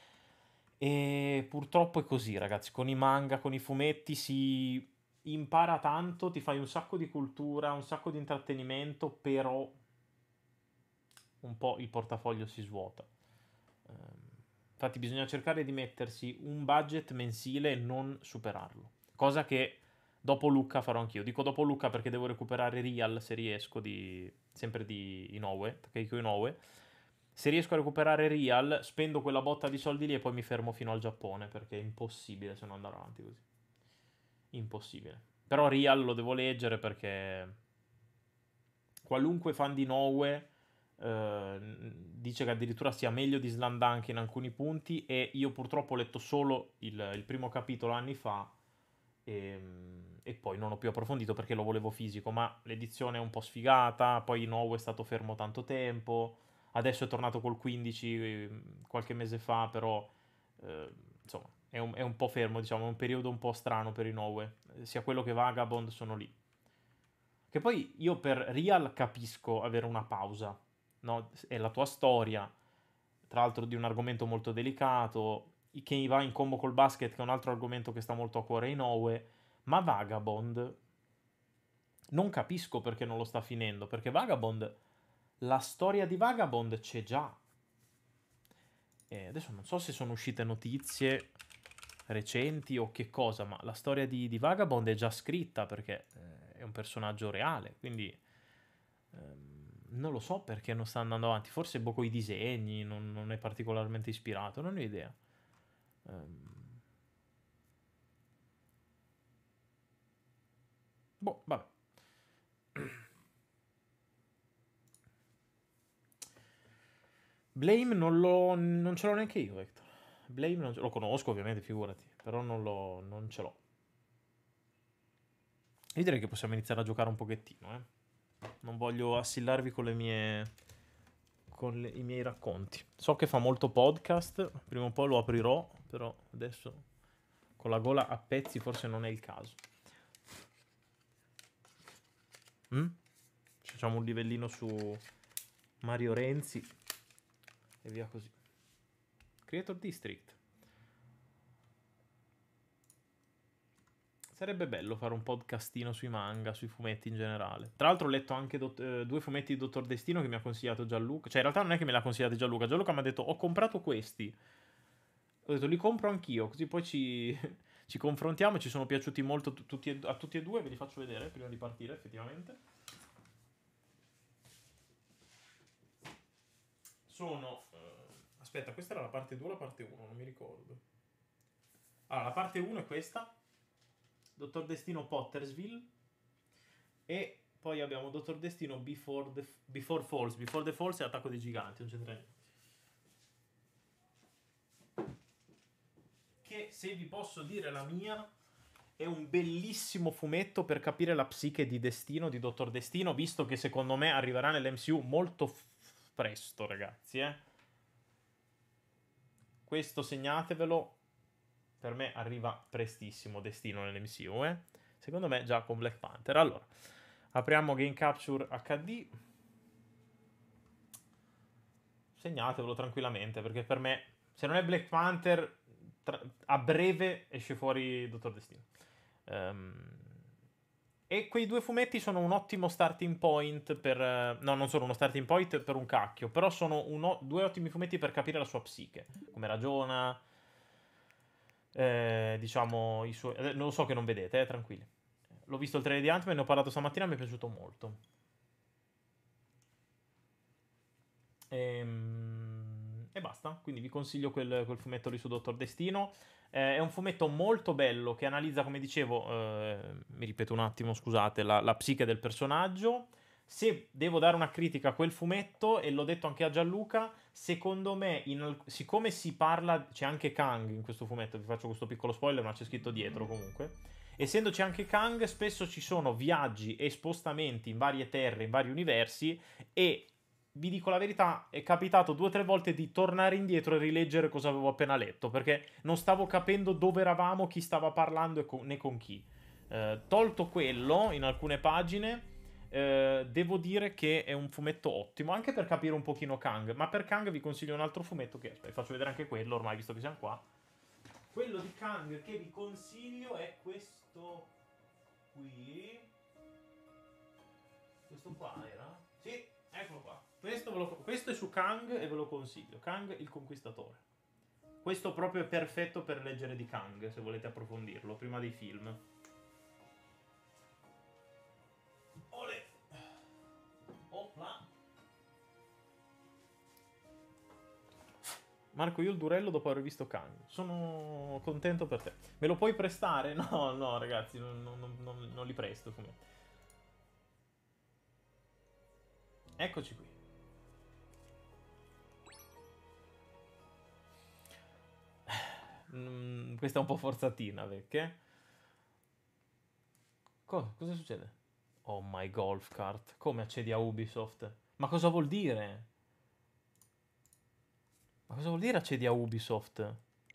E purtroppo è così, ragazzi. Con i manga, con i fumetti si impara tanto, ti fai un sacco di cultura, un sacco di intrattenimento, però un po' il portafoglio si svuota. Infatti bisogna cercare di mettersi un budget mensile e non superarlo. Cosa che dopo Lucca farò anch'io. Dico dopo Lucca perché devo recuperare Real se riesco, sempre di Inoue, Takehiko Inoue. Se riesco a recuperare Real, spendo quella botta di soldi lì e poi mi fermo fino al Giappone perché è impossibile se non andare avanti così. Impossibile. Però Real lo devo leggere perché qualunque fan di Inoue dice che addirittura sia meglio di Slandunk in alcuni punti e io purtroppo ho letto solo il primo capitolo anni fa e poi non ho più approfondito perché lo volevo fisico, ma l'edizione è un po' sfigata, poi Inoue è stato fermo tanto tempo, adesso è tornato col 15 qualche mese fa, però eh, insomma è un po' fermo, diciamo, è un periodo un po' strano per Inoue, sia quello che Vagabond sono lì. Che poi io per Real capisco avere una pausa, no? È la tua storia, tra l'altro di un argomento molto delicato, che va in combo col basket, che è un altro argomento che sta molto a cuore in Owe, ma Vagabond non capisco perché non lo sta finendo, perché Vagabond, la storia di Vagabond c'è già. E adesso non so se sono uscite notizie recenti o che cosa, ma la storia di Vagabond è già scritta perché è un personaggio reale, quindi non lo so perché non sta andando avanti. Forse boh coi disegni, non è particolarmente ispirato, non ho idea. Ehm, Boh, vabbè. Blame non ce l'ho neanche io, Hector. Blame lo conosco ovviamente, figurati, però non ce l'ho. Io direi che possiamo iniziare a giocare un pochettino, Non voglio assillarvi con i miei racconti. So che fa molto podcast, prima o poi lo aprirò, però adesso con la gola a pezzi forse non è il caso. Facciamo un livellino su Mario Renzi e via così. Creator District. Sarebbe bello fare un podcastino sui manga, sui fumetti in generale. Tra l'altro ho letto anche 2 fumetti di Dottor Destino che mi ha consigliato Gianluca. Cioè in realtà non è che me l'ha consigliato Gianluca. Gianluca mi ha detto ho comprato questi. Ho detto li compro anch'io, così poi ci confrontiamo. Ci sono piaciuti molto a tutti e due. Ve li faccio vedere prima di partire effettivamente. Sono... aspetta, questa era la parte 2 o la parte 1? Non mi ricordo. Allora, la parte 1 è questa. Dottor Destino Pottersville. E poi abbiamo Dottor Destino Before Falls. Before the Falls è Attacco dei Giganti, non c'entra niente. Che, se vi posso dire la mia, è un bellissimo fumetto per capire la psiche di Destino, di Dottor Destino, visto che secondo me arriverà nell'MCU molto presto, ragazzi, Questo segnatevelo. Per me arriva prestissimo Destino nell'MCU, Secondo me già con Black Panther. Allora, apriamo Game Capture HD. Segnatevelo tranquillamente, perché per me, se non è Black Panther, a breve esce fuori Dottor Destino. E quei 2 fumetti sono un ottimo starting point per... no, non sono uno starting point per un cacchio, però sono 2 ottimi fumetti per capire la sua psiche, come ragiona, diciamo, i suoi... lo so che non vedete, tranquilli. L'ho visto il trailer di Ant-Man, ne ho parlato stamattina, mi è piaciuto molto. E basta, quindi vi consiglio quel fumetto lì su Dottor Destino. È un fumetto molto bello che analizza, come dicevo, mi ripeto un attimo, scusate, la psiche del personaggio. Se devo dare una critica a quel fumetto, e l'ho detto anche a Gianluca, secondo me, siccome si parla, c'è anche Kang in questo fumetto, vi faccio questo piccolo spoiler, ma c'è scritto dietro comunque. Essendoci anche Kang, spesso ci sono viaggi e spostamenti in varie terre, in vari universi, e vi dico la verità, è capitato 2 o 3 volte di tornare indietro e rileggere cosa avevo appena letto, perché non stavo capendo dove eravamo, chi stava parlando né con chi. Tolto quello, in alcune pagine, devo dire che è un fumetto ottimo, anche per capire un pochino Kang. Ma per Kang vi consiglio un altro fumetto che... aspetta, faccio vedere anche quello, ormai, visto che siamo qua. Quello di Kang che vi consiglio è questo qui. Questo qua era? Sì, eccolo qua. Questo è su Kang e ve lo consiglio. Kang il Conquistatore. Questo proprio è perfetto per leggere di Kang, se volete approfondirlo, prima dei film. Olè! Opla! Marco, io il durello dopo aver visto Kang. Sono contento per te. Me lo puoi prestare? No, no, ragazzi, non li presto. Eccoci qui. Questa è un po' forzatina, perché? Cosa succede? Oh my golf cart. Come accedi a Ubisoft? Ma cosa vuol dire? Ma cosa vuol dire accedi a Ubisoft?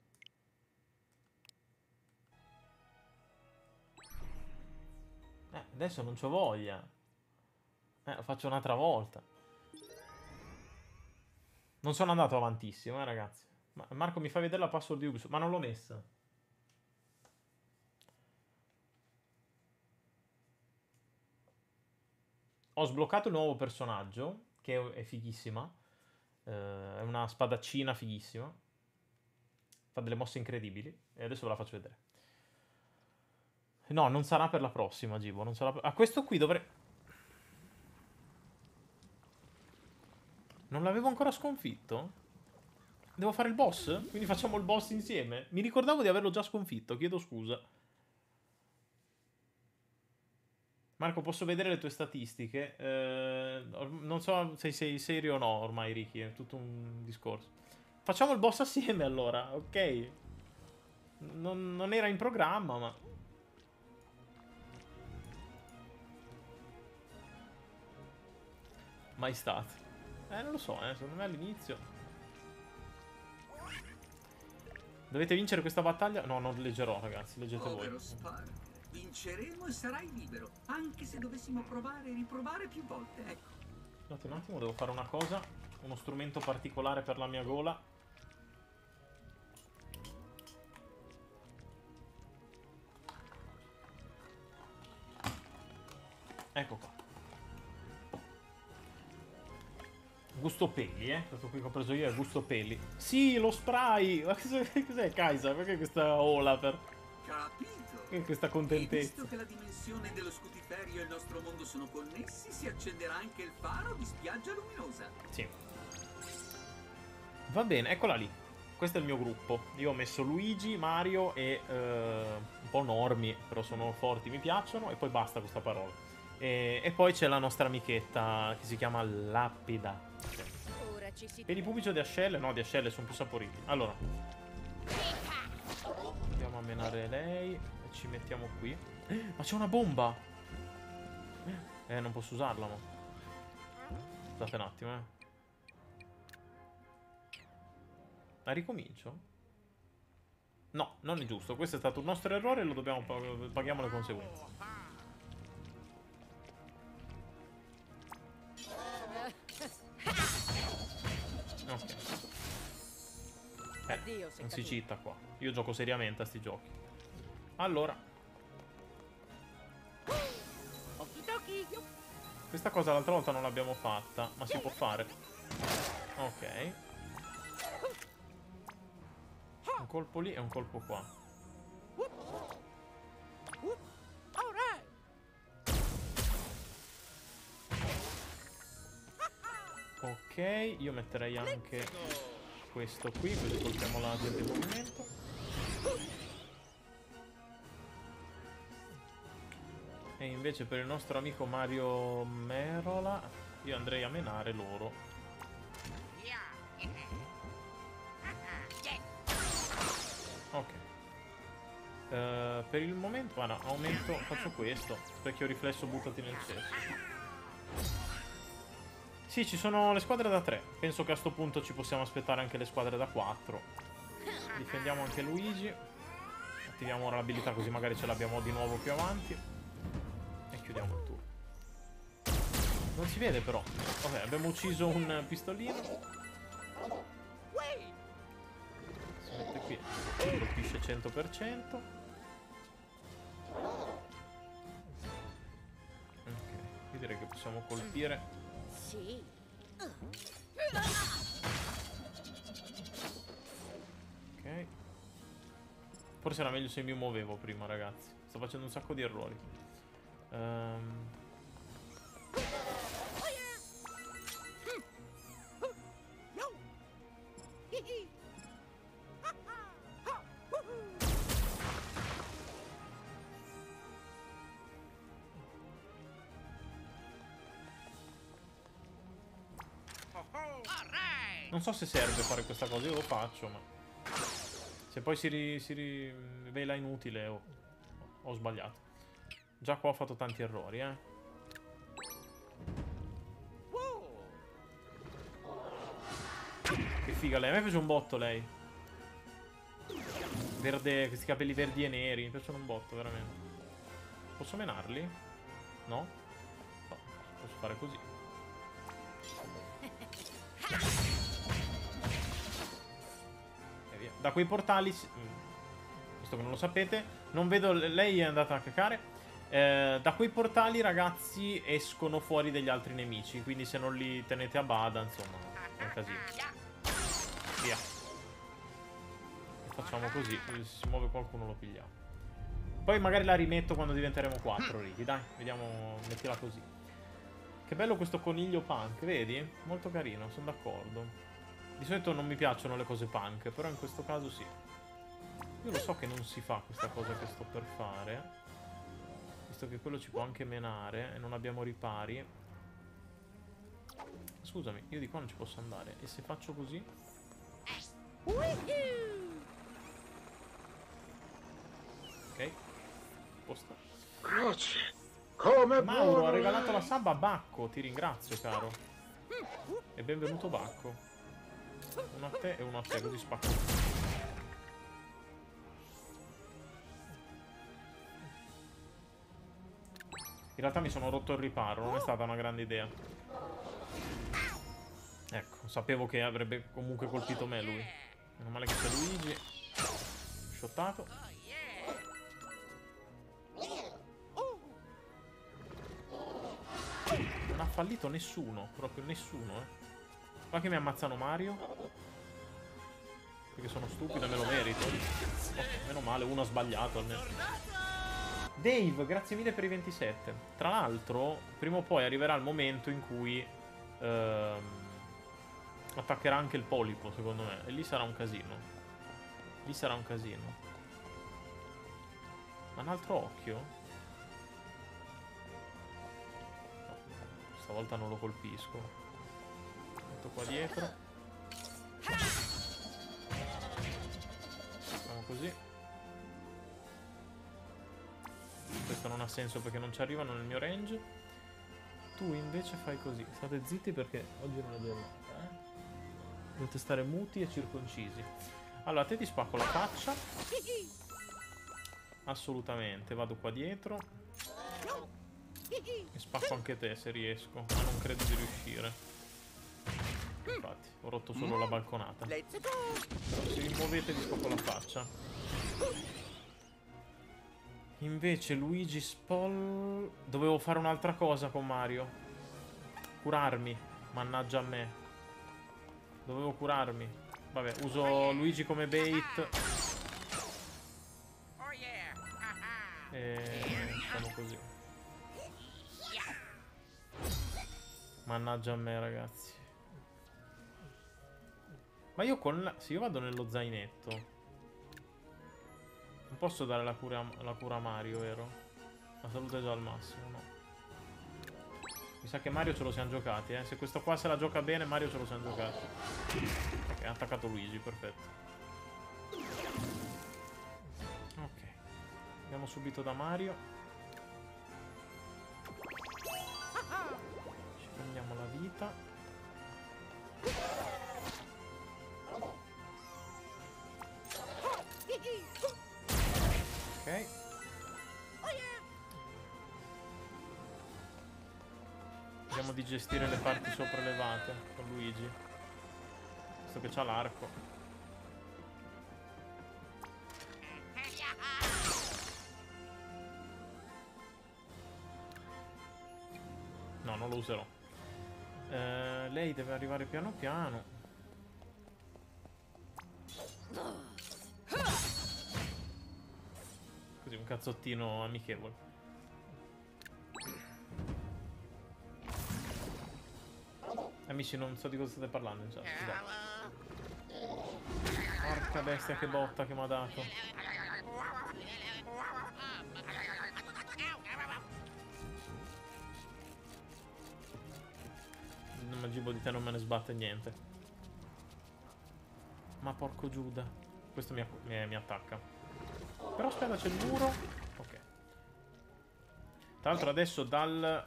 Adesso non c'ho voglia. Lo faccio un'altra volta. Non sono andato avantissimo, ragazzi. Ma Marco mi fa vedere la password di Ubisoft. Ma non l'ho messa. Ho sbloccato il nuovo personaggio, che è fighissima. È una spadaccina fighissima. Fa delle mosse incredibili. E adesso ve la faccio vedere. No, non sarà per la prossima, Gibo. Non sarà a questo qui dovrei... Non l'avevo ancora sconfitto? Devo fare il boss? Quindi facciamo il boss insieme? Mi ricordavo di averlo già sconfitto, chiedo scusa. Marco, posso vedere le tue statistiche? Non so se sei serio o no ormai, Ricky, è tutto un discorso. Facciamo il boss assieme allora, ok? Non era in programma, ma... Mai stato. Non lo so, secondo me all'inizio... Dovete vincere questa battaglia? No, non leggerò, ragazzi, leggete voi. Spar. Vinceremo e sarai libero, anche se dovessimo provare e riprovare più volte, ecco. Scusate un attimo, devo fare una cosa. Uno strumento particolare per la mia gola. Ecco qua. Gusto peli, questo qui che ho preso io è gusto peli. Sì, lo spray! Ma cos'è, Kaisa? Perché questa ola per... Capito! Perché questa E contentezza? visto che la dimensione dello scutiferio e il nostro mondo sono connessi, si accenderà anche il faro di spiaggia luminosa. Sì. Va bene, eccola lì. Questo è il mio gruppo. Io ho messo Luigi, Mario e un po' Normi, però sono forti, mi piacciono. E poi basta questa parola. E poi c'è la nostra amichetta che si chiama Lapida. Ora ci si... Per i pubblici di ascelle? No, di ascelle sono più saporiti. Allora, andiamo a menare lei. E ci mettiamo qui. Ma c'è una bomba! Non posso usarla, ma... Scusate un attimo, La ricomincio? No, non è giusto. Questo è stato un nostro errore e lo dobbiamo paghiamo le conseguenze. Ok. Non si citta qua. Io gioco seriamente a sti giochi. Allora. Questa cosa l'altra volta non l'abbiamo fatta, ma si può fare. Ok. Un colpo lì e un colpo qua. Ok, io metterei anche questo qui, così colpiamo la gente in movimento. E invece per il nostro amico Mario Merola, io andrei a menare loro. Ok. Per il momento, guarda, aumento, faccio questo. Specchio riflesso, buttati nel cesso. Sì, ci sono le squadre da 3. Penso che a sto punto ci possiamo aspettare anche le squadre da 4. Difendiamo anche Luigi. Attiviamo ora l'abilità così magari ce l'abbiamo di nuovo più avanti. E chiudiamo il turno. Non si vede però. Vabbè, abbiamo ucciso un pistolino. Si mette qui. Colpisce 100%. Ok, io direi che possiamo colpire. Sì. Ok. Forse era meglio se mi muovevo prima, ragazzi. Sto facendo un sacco di errori. Non so se serve fare questa cosa, io lo faccio, ma... Se poi si rivela inutile ho sbagliato. Già qua ho fatto tanti errori, Che figa lei, a me piace un botto lei. Verde, questi capelli verdi e neri, mi piacciono un botto, veramente. Posso menarli? No? No, posso fare così. E via. Da quei portali, visto che non lo sapete, non vedo, lei è andata a cacare. Da quei portali, ragazzi, escono fuori degli altri nemici, quindi se non li tenete a bada, insomma, è un casino. Via. Facciamo così, se si muove qualcuno lo pigliamo. Poi magari la rimetto quando diventeremo 4, Ricky, dai, vediamo, mettila così. Che bello questo coniglio punk, vedi? Molto carino, sono d'accordo. Di solito non mi piacciono le cose punk, però in questo caso sì. Io lo so che non si fa questa cosa che sto per fare. visto che quello ci può anche menare e non abbiamo ripari. Scusami, io di qua non ci posso andare. E se faccio così? Ok. Posta. Grazie. Come Mauro buono ha regalato lei. la sub a Bacco. Ti ringrazio, caro. E benvenuto, Bacco. Uno a te e uno a te, così spacco. In realtà mi sono rotto il riparo, non è stata una grande idea. Ecco, sapevo che avrebbe comunque colpito me lui. Meno male che c'è Luigi. Shottato. Non ha fallito nessuno, proprio nessuno, Qua che mi ammazzano Mario. Perché sono stupido e me lo merito. Oh, meno male, uno ha sbagliato almeno. Dave, grazie mille per i 27. Tra l'altro, prima o poi arriverà il momento in cui attaccherà anche il polipo, secondo me. E lì sarà un casino. Lì sarà un casino. Ma un altro occhio? No, stavolta non lo colpisco. Metto qua dietro. Facciamo così. Questo non ha senso perché non ci arrivano nel mio range. Tu invece fai così. State zitti perché oggi non è giornata, Dovete stare muti e circoncisi. Allora, a te ti spacco la faccia. Assolutamente. Vado qua dietro. E spacco anche te se riesco. Ma non credo di riuscire. Infatti, ho rotto solo la balconata. Però se vi muovete vi spacco la faccia. Invece Luigi Spoll... Dovevo fare un'altra cosa con Mario. Curarmi. Mannaggia a me. Dovevo curarmi. Vabbè, uso Luigi come bait. E facciamo così. Mannaggia a me, ragazzi. Ma io con la... Se io vado nello zainetto... Non posso dare la cura a Mario, vero? La salute è già al massimo, no? Mi sa che Mario ce lo siamo giocati, Se questo qua se la gioca bene, Mario ce lo siamo giocati. Ok, ha attaccato Luigi, perfetto. Ok. Andiamo subito da Mario. Ci prendiamo la vita. Ok. Vediamo di gestire le parti sopraelevate con Luigi. Visto che c'ha l'arco. No, non lo userò. Lei deve arrivare piano piano. Così, un cazzottino amichevole. Amici, non so di cosa state parlando in chat. Porca bestia, che botta che mi ha dato. Ma Gibo di te non me ne sbatte niente. Ma porco Giuda. Questo mi attacca. Però aspetta, c'è il muro. Ok. Tra l'altro adesso dal...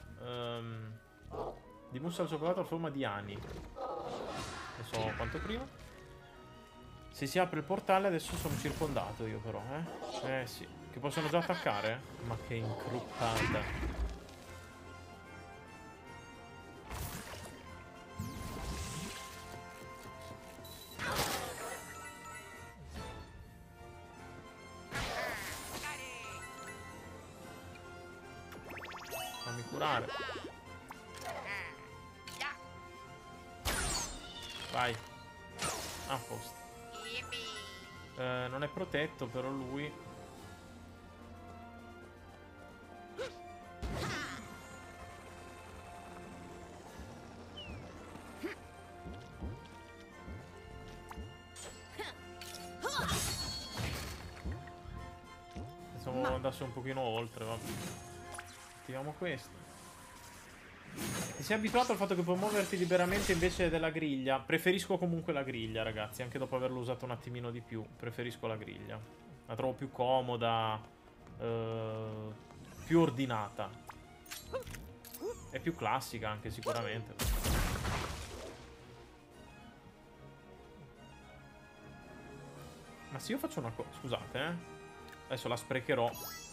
di mousse al cioccolato a forma di ani. Ne so quanto prima. Se si apre il portale adesso sono circondato io però, sì. Che possono già attaccare? Ma che incruppata. Fammi curare. Vai. A posto. Non è protetto però lui. Pensavo andasse un pochino oltre, vabbè. Attiviamo questo. Ti sei abituato al fatto che puoi muoverti liberamente invece della griglia? Preferisco comunque la griglia, ragazzi, anche dopo averlo usato un attimino di più. Preferisco la griglia. La trovo più comoda, più ordinata. È più classica anche, sicuramente. Ma se io faccio una cosa... Scusate, adesso la sprecherò.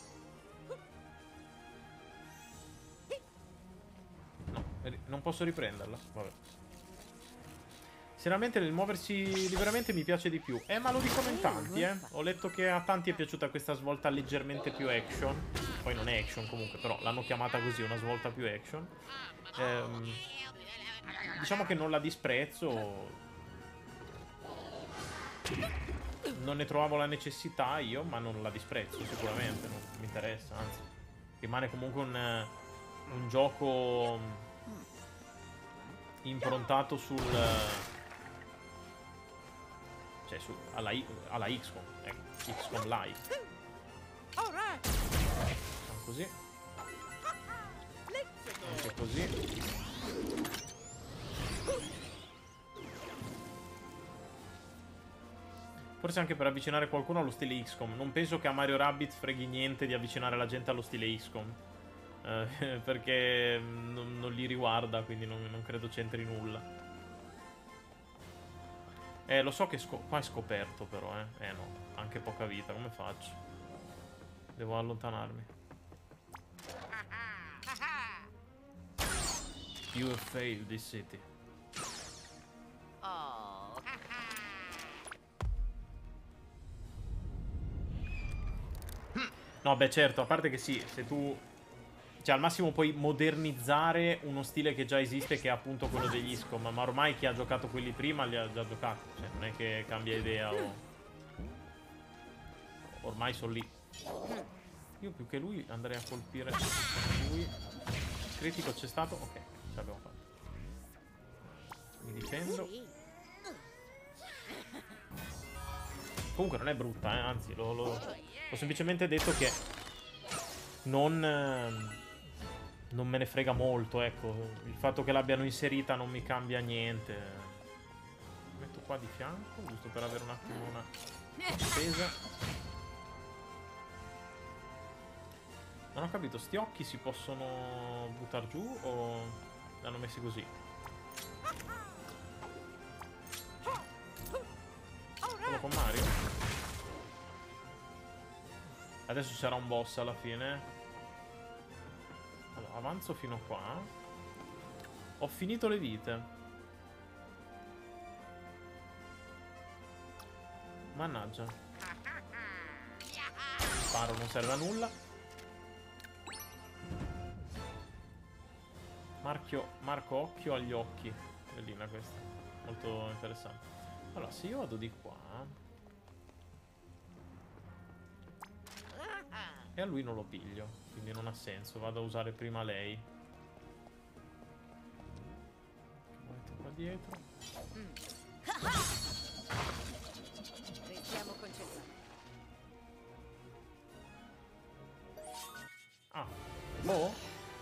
No, non posso riprenderla. Vabbè. Sinceramente nel muoversi liberamente mi piace di più. Ma lo dicono in tanti, Ho letto che a tanti è piaciuta questa svolta leggermente più action. Poi non è action comunque, però l'hanno chiamata così, una svolta più action. Diciamo che non la disprezzo. Non ne trovavo la necessità io, ma non la disprezzo sicuramente, non mi interessa, anzi. Rimane comunque un gioco improntato sul... cioè alla XCOM, ecco, XCOM Live. Facciamo così. Anche così. Forse anche per avvicinare qualcuno allo stile XCOM. Non penso che a Mario Rabbids freghi niente di avvicinare la gente allo stile XCOM. Perché non li riguarda, quindi non credo c'entri nulla. Lo so che qua è scoperto però, no, anche poca vita, come faccio? Devo allontanarmi. You have failed this city. No, beh, certo, a parte che sì, se tu... Cioè, al massimo puoi modernizzare uno stile che già esiste, che è appunto quello degli XCOM, ma ormai chi ha giocato quelli prima li ha già giocati. Cioè, non è che cambia idea o... Ormai sono lì. Io più che lui andrei a colpire lui. Critico c'è stato? Ok, ce l'abbiamo fatto. Mi difendo. Comunque non è brutta, anzi, ho semplicemente detto che non me ne frega molto, ecco. Il fatto che l'abbiano inserita non mi cambia niente. Metto qua di fianco, giusto per avere un attimo una spesa. Non ho capito, sti occhi si possono buttare giù o li hanno messi così? Solo con Mario? Adesso sarà un boss alla fine. Allora, avanzo fino qua. Ho finito le vite. Mannaggia. Sparo, non serve a nulla. Marco occhio agli occhi. Bellina questa. Molto interessante. Allora, se io vado di qua... E a lui non lo piglio, quindi non ha senso. Vado a usare prima lei. Metto qua dietro. Restiamo concentrati. Ah, boh?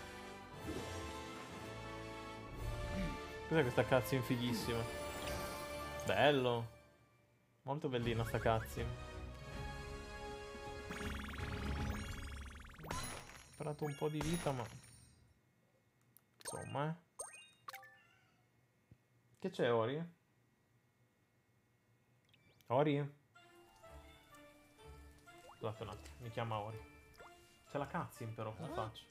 Cos'è questa cutscene fighissima? Bello. Molto bellina sta cutscene. Ho sparato un po' di vita, ma... Insomma, Che c'è, Ori? Ori? Scusate un attimo, mi chiama Ori. C'è la cutscene però, come faccio?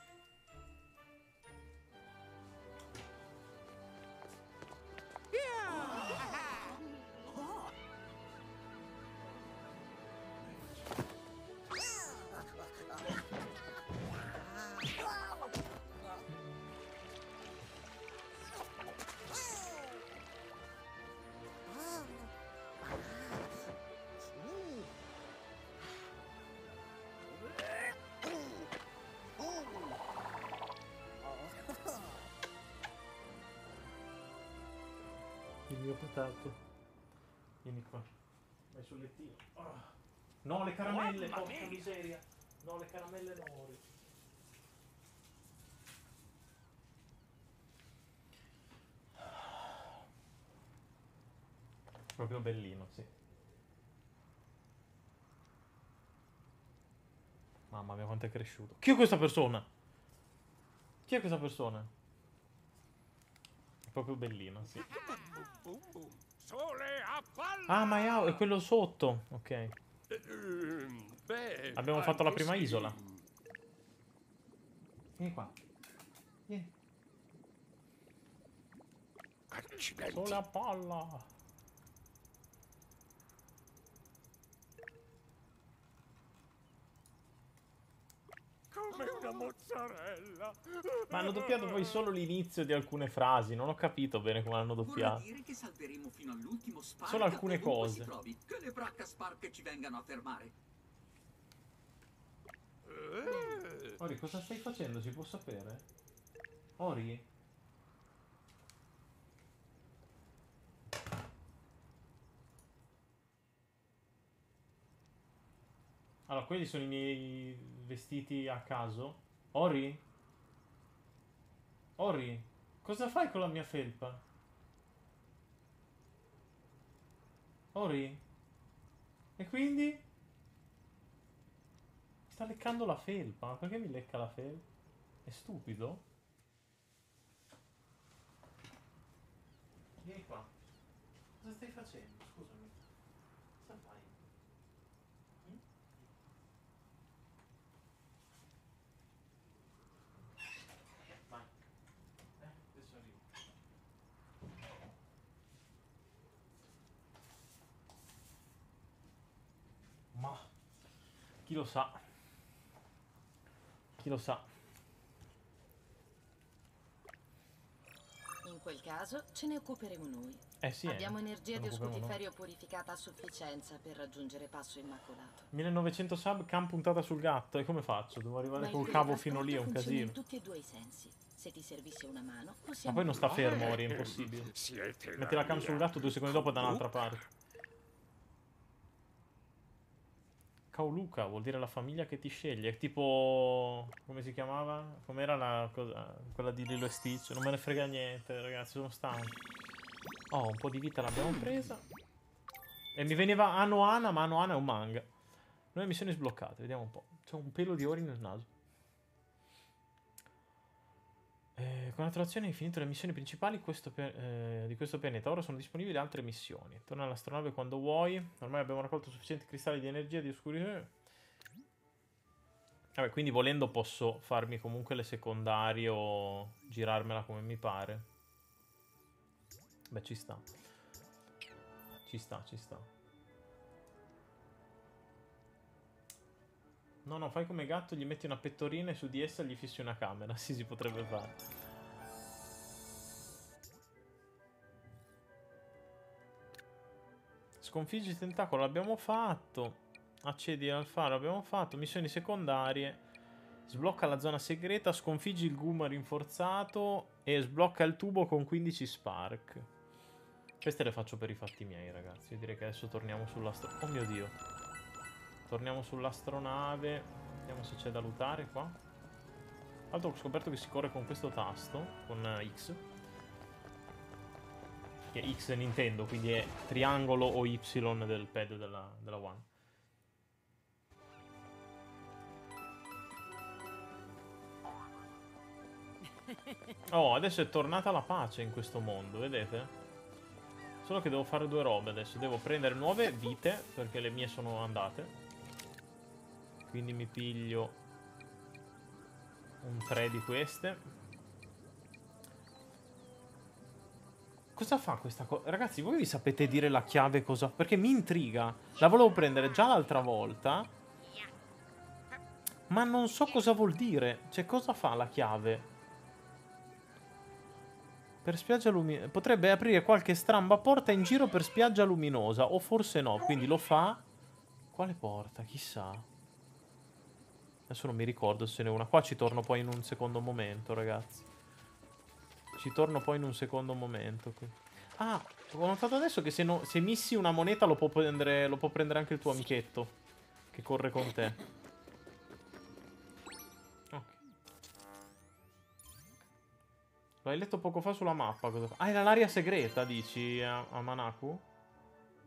Il mio patato. Vieni qua. Vai sul lettino. No, le caramelle, porca miseria. No, le caramelle no. Proprio bellino, sì. Mamma mia, quanto è cresciuto. Chi è questa persona? Chi è questa persona? È proprio bellino, sì. Sole a palla! Ah, ma è quello sotto. Ok. Beh, Abbiamo fatto la anche prima sì. isola. Vieni qua. Vieni. Accidenti. Sole a palla. Come una mozzarella. Ma hanno doppiato poi solo l'inizio di alcune frasi. Non ho capito bene come l'hanno Vorrà doppiato. dire che salveremo fino all'ultimo Spark Solo alcune ovunque cose. si trovi. Che le bracca Spark ci vengano a fermare. Ori, cosa stai facendo? Si può sapere? Ori? Allora, quelli sono i miei vestiti a caso. Ori? Ori? Cosa fai con la mia felpa? Ori? E quindi? Mi sta leccando la felpa. Ma perché mi lecca la felpa? È stupido? Vieni qua. Cosa stai facendo? Scusami. Cosa fai? Mm? Vai. Adesso arrivo. Ma chi lo sa? Chi lo sa? In quel caso ce ne occuperemo noi. Eh sì, Abbiamo energia ce di ne occupiamo noi. oscutiferio purificata a sufficienza per raggiungere Passo Immacolato. 1900 sub, cam puntata sul gatto. E come faccio? Devo arrivare Ma col il cavo fino lì, è un teletrasporto funziona casino. in tutti e due i sensi. Se ti servisse una mano, Ma possiamo... poi non sta fermo, Ori, è impossibile. Siete Metti la cam sul gatto, 2 secondi dopo è da un'altra parte. Kauluka vuol dire la famiglia che ti sceglie. È tipo... come si chiamava? Com'era la cosa? Quella di Lilo e Stitch? Non me ne frega niente, ragazzi, sono stanco. Oh, un po' di vita l'abbiamo presa. E mi veniva Anohana, ma Anohana è un manga. Nuove missioni sbloccate, vediamo un po'. C'è un pelo di Ori nel naso. Con la traduzione hai finito le missioni principali di questo pianeta. Ora sono disponibili altre missioni. Torna all'astronave quando vuoi. Ormai abbiamo raccolto sufficienti cristalli di energia di oscurità. Vabbè, quindi volendo posso farmi comunque le secondarie o girarmela come mi pare. Beh, ci sta. Ci sta, ci sta. No, no, fai come gatto, gli metti una pettorina e su di essa gli fissi una camera. Sì, si potrebbe fare. Sconfiggi il tentacolo, l'abbiamo fatto. Accedi al faro, l'abbiamo fatto. Missioni secondarie. Sblocca la zona segreta, sconfiggi il Guma rinforzato e sblocca il tubo con 15 spark. Queste le faccio per i fatti miei, ragazzi. Io direi che adesso torniamo sull'astronave. Oh mio Dio. Torniamo sull'astronave. Vediamo se c'è da lootare qua. Tra l'altro ho scoperto che si corre con questo tasto, con X. Che è X Nintendo, quindi è triangolo o Y del pad della One. Oh, adesso è tornata la pace in questo mondo, vedete? Solo che devo fare due robe adesso. Devo prendere nuove vite, perché le mie sono andate. Quindi mi piglio un 3 di queste. Cosa fa questa cosa? Ragazzi, voi vi sapete dire la chiave cosa? Perché mi intriga. La volevo prendere già l'altra volta, ma non so cosa vuol dire. Cioè, cosa fa la chiave? Per spiaggia luminosa. Potrebbe aprire qualche stramba porta in giro per spiaggia luminosa. O forse no, quindi lo fa. Quale porta? Chissà. Adesso non mi ricordo se ce n'è una. Qua ci torno poi in un secondo momento, ragazzi. Ci torno poi in un secondo momento. Ah, ho notato adesso che se missi una moneta lo può prendere anche il tuo amichetto che corre con te. Ok. L'hai letto poco fa sulla mappa. Cosa fa? Ah, era l'area segreta, dici, a Manaku?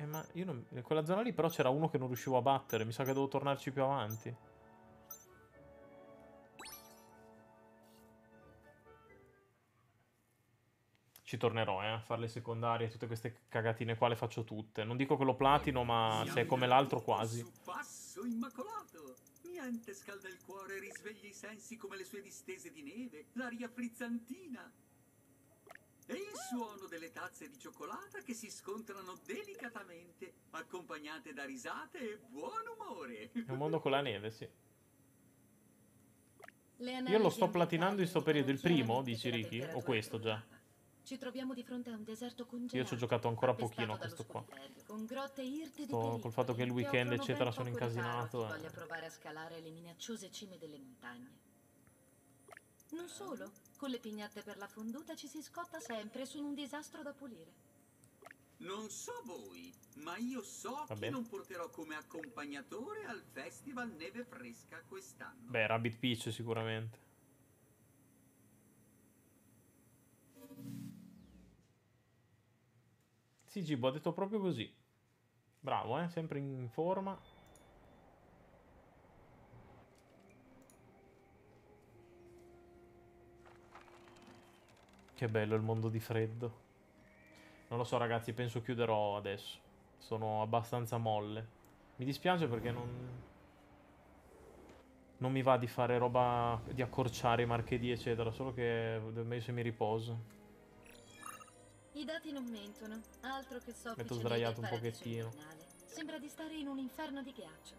Ma io non... In quella zona lì però c'era uno che non riuscivo a battere. Mi sa che devo tornarci più avanti. Ci tornerò, a fare le secondarie. Tutte queste cagatine qua le faccio tutte. Non dico che lo platino, ma se è come l'altro quasi. Su passo immacolato. Niente scalda il cuore e risveglia i sensi come le sue distese di neve, l'aria frizzantina. E il suono delle tazze di cioccolata che si scontrano delicatamente, accompagnate da risate e buon umore. È un mondo con la neve, sì. Le Io lo analisi sto platinando in sto periodo. Il ambientali primo, dicono dici chiaramente Ricky? che la O questo già? temperatura Ci troviamo di fronte a un deserto congelato. Io ci ho giocato ancora appestato pochino a dallo questo qua. scomperrio, con grotte irte di Col pericoli fatto che il weekend, offrono eccetera, ben sono poco riparo a incasinato. chi voglia provare a scalare le minacciose cime delle montagne. Non solo, con le pignate per la fonduta ci si scotta sempre, sono un disastro da pulire. Non so voi, ma io so Va chi bene. non porterò come accompagnatore al Festival Neve Fresca quest'anno. Beh, Rabbit Peach sicuramente. Sì, Gibbo, ha detto proprio così. Bravo, sempre in forma. Che bello il mondo di freddo. Non lo so, ragazzi, penso chiuderò adesso. Sono abbastanza molle. Mi dispiace perché non mi va di fare roba, di accorciare i marchedi, eccetera. Solo che è meglio se mi riposo. I dati non mentono, altro che soffice Metto neve e sdraiato un paradiso pochettino. invernale. Sembra di stare in un inferno di ghiaccio.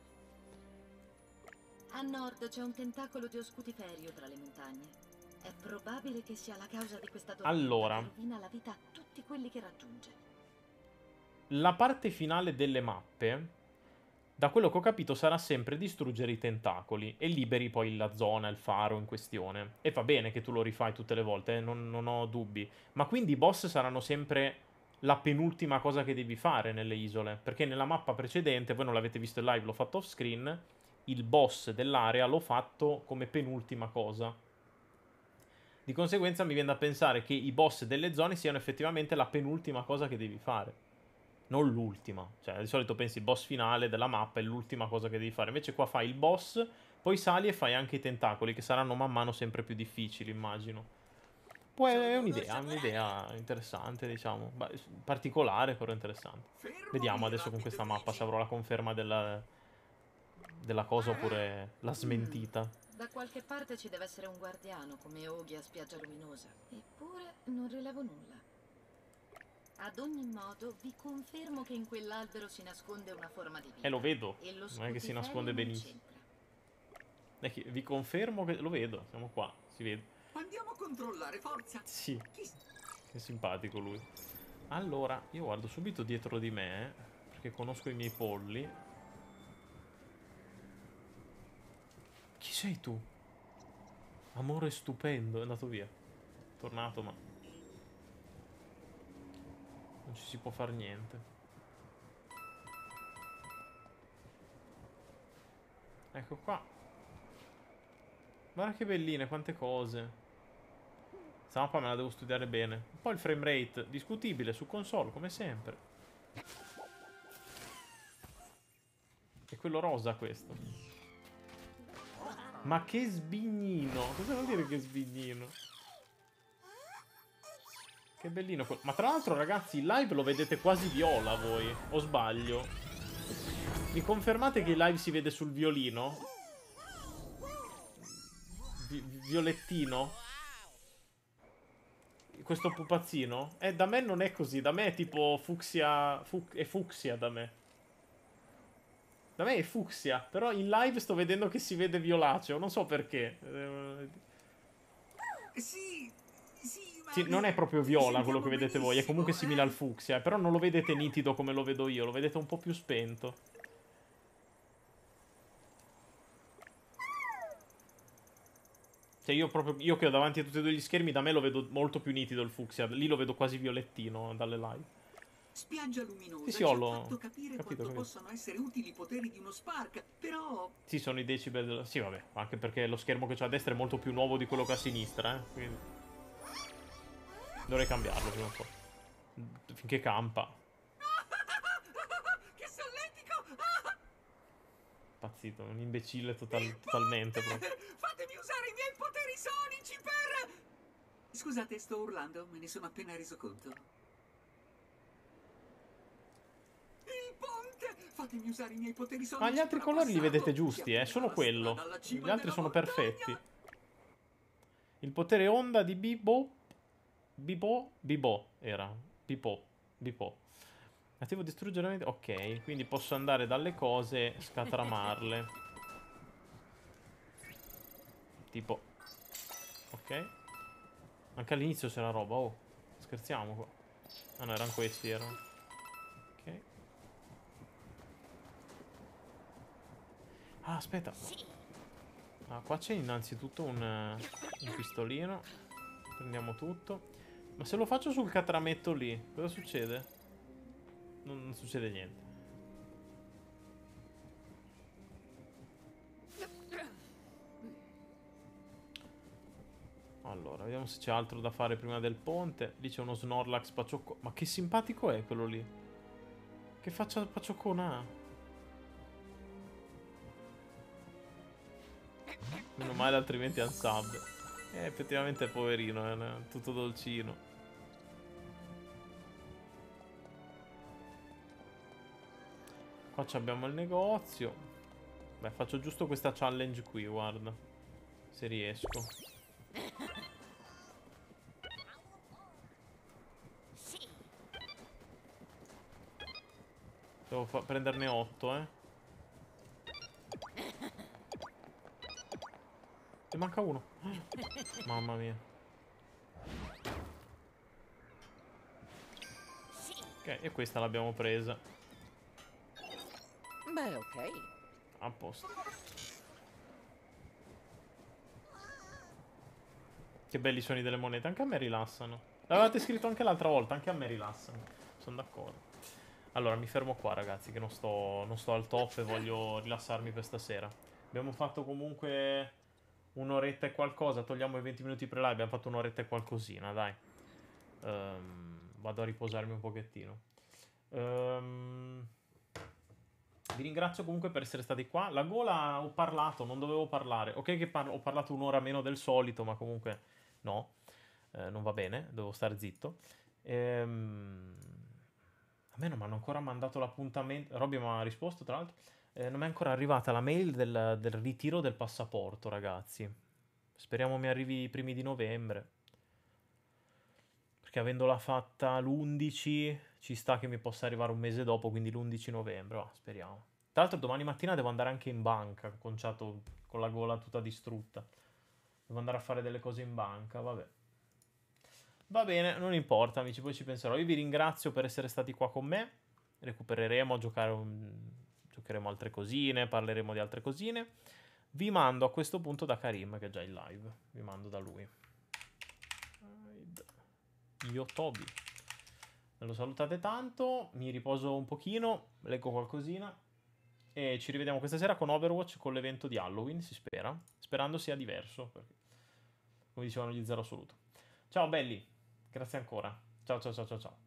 A nord c'è un tentacolo di oscutiferio tra le montagne. È probabile che sia la causa di questa tormenta Allora. che rovina la vita a tutti quelli che raggiunge. La parte finale delle mappe, da quello che ho capito, sarà sempre distruggere i tentacoli e liberi poi la zona, il faro in questione. E va bene che tu lo rifai tutte le volte, non ho dubbi. Ma quindi i boss saranno sempre la penultima cosa che devi fare nelle isole. Perché nella mappa precedente, voi non l'avete visto in live, l'ho fatto off screen, il boss dell'area l'ho fatto come penultima cosa. Di conseguenza mi viene da pensare che i boss delle zone siano effettivamente la penultima cosa che devi fare. Non l'ultima. Cioè, di solito pensi il boss finale della mappa è l'ultima cosa che devi fare. Invece qua fai il boss, poi sali e fai anche i tentacoli, che saranno man mano sempre più difficili, immagino. Poi è un'idea interessante, diciamo. Particolare, però interessante. Vediamo adesso con questa mappa se avrò la conferma della cosa oppure la smentita. Da qualche parte ci deve essere un guardiano come Oghi a Spiaggia Luminosa. Eppure non rilevo nulla. Ad ogni modo, vi confermo che in quell'albero si nasconde una forma di vita. Lo vedo. E lo Non è che si scutiferio nasconde non benissimo. c'entra. Vi confermo che lo vedo. Siamo qua, si vede. Andiamo a controllare, forza! Sì, Chi... è simpatico lui. Allora, io guardo subito dietro di me, perché conosco i miei polli. Chi sei tu? Amore stupendo, è andato via. Tornato, ma non ci si può far niente. Ecco qua. Guarda che belline, quante cose. Questa mappa me la devo studiare bene. Un po' il frame rate discutibile su console, come sempre. E quello rosa questo. Ma che sbignino. Cosa vuol dire che sbignino? Che bellino. Ma tra l'altro, ragazzi, il live lo vedete quasi viola voi. O sbaglio? Mi confermate che il live si vede sul violino? Violettino? Questo pupazzino? Da me non è così. Da me è tipo fucsia. È fucsia da me. Da me è fucsia. Però in live sto vedendo che si vede violaceo. Non so perché. Sì, ma... Sì, non è proprio viola quello che vedete voi. È comunque simile al fucsia. Però non lo vedete nitido come lo vedo io. Lo vedete un po' più spento. Cioè io che ho davanti a tutti e due gli schermi, da me lo vedo molto più nitido il fucsia. Lì lo vedo quasi violettino dalle live. Spiaggia luminosa Sì, ci ha l'ho fatto capire capito. quanto possano essere utili i poteri di uno Spark, però... Sì, sono i decibel. Sì, vabbè, anche perché lo schermo che c'ho a destra è molto più nuovo di quello che ho a sinistra, quindi dovrei cambiarlo prima o poi. Finché campa. impazzito, un imbecille totalmente proprio. Fatemi usare i miei poteri sonici per... Scusate, sto urlando, me ne sono appena reso conto. Il ponte! Fatemi usare i miei poteri sonici. Ma gli altri per colori li abbassarlo. vedete giusti, solo Siamo quello. alla strada alla cima Gli altri della sono montagna. perfetti. Il potere onda di Bibo era. Bibo. Attivo distruggere... Ok, quindi posso andare dalle cose, scatramarle. Tipo... Ok. Anche all'inizio c'era roba, oh. Scherziamo qua. Ah no, erano questi, erano. Ok. Ah, aspetta. Ah, qua c'è innanzitutto un pistolino. Prendiamo tutto. Ma se lo faccio sul catrametto lì, cosa succede? Non succede niente. Allora, vediamo se c'è altro da fare prima del ponte. Lì c'è uno Snorlax pacioccone. Ma che simpatico è quello lì. Che faccia pacioccona ha. Meno male, altrimenti è un sub. Effettivamente è poverino, è tutto dolcino. Qua abbiamo il negozio. Beh, faccio giusto questa challenge qui, guarda. Se riesco. Devo prenderne 8, eh. Ne manca uno. Mamma mia. Ok, e questa l'abbiamo presa. Beh, ok. A posto. Che belli suoni delle monete. Anche a me rilassano. L'avevate scritto anche l'altra volta. Anche a me rilassano. Sono d'accordo. Allora, mi fermo qua, ragazzi, che non sto al top e voglio rilassarmi per stasera. Abbiamo fatto comunque un'oretta e qualcosa. Togliamo i 20 minuti pre-live. Abbiamo fatto un'oretta e qualcosina, dai. Vado a riposarmi un pochettino. Vi ringrazio comunque per essere stati qua. La gola ho parlato, non dovevo parlare. Ok che ho parlato un'ora meno del solito, ma comunque no. Non va bene, devo stare zitto. A me non mi hanno ancora mandato l'appuntamento. Robby mi ha risposto, tra l'altro. Non mi è ancora arrivata la mail del ritiro del passaporto, ragazzi. Speriamo mi arrivi i primi di novembre. Perché avendola fatta l'11, ci sta che mi possa arrivare un mese dopo, quindi l'11 novembre. Oh, speriamo. Tra l'altro domani mattina devo andare anche in banca, conciato con la gola tutta distrutta. Devo andare a fare delle cose in banca, vabbè. Va bene, non importa, amici, poi ci penserò. Io vi ringrazio per essere stati qua con me. Recupereremo, giocheremo altre cosine, parleremo di altre cosine. Vi mando a questo punto da Karim, che è già in live. Vi mando da lui. Io Toby. Lo salutate tanto, mi riposo un pochino, leggo qualcosina. E ci rivediamo questa sera con Overwatch, con l'evento di Halloween, si spera. Sperando sia diverso, perché, come dicevano gli Zero Assoluto. Ciao belli! Grazie ancora. Ciao ciao ciao ciao ciao.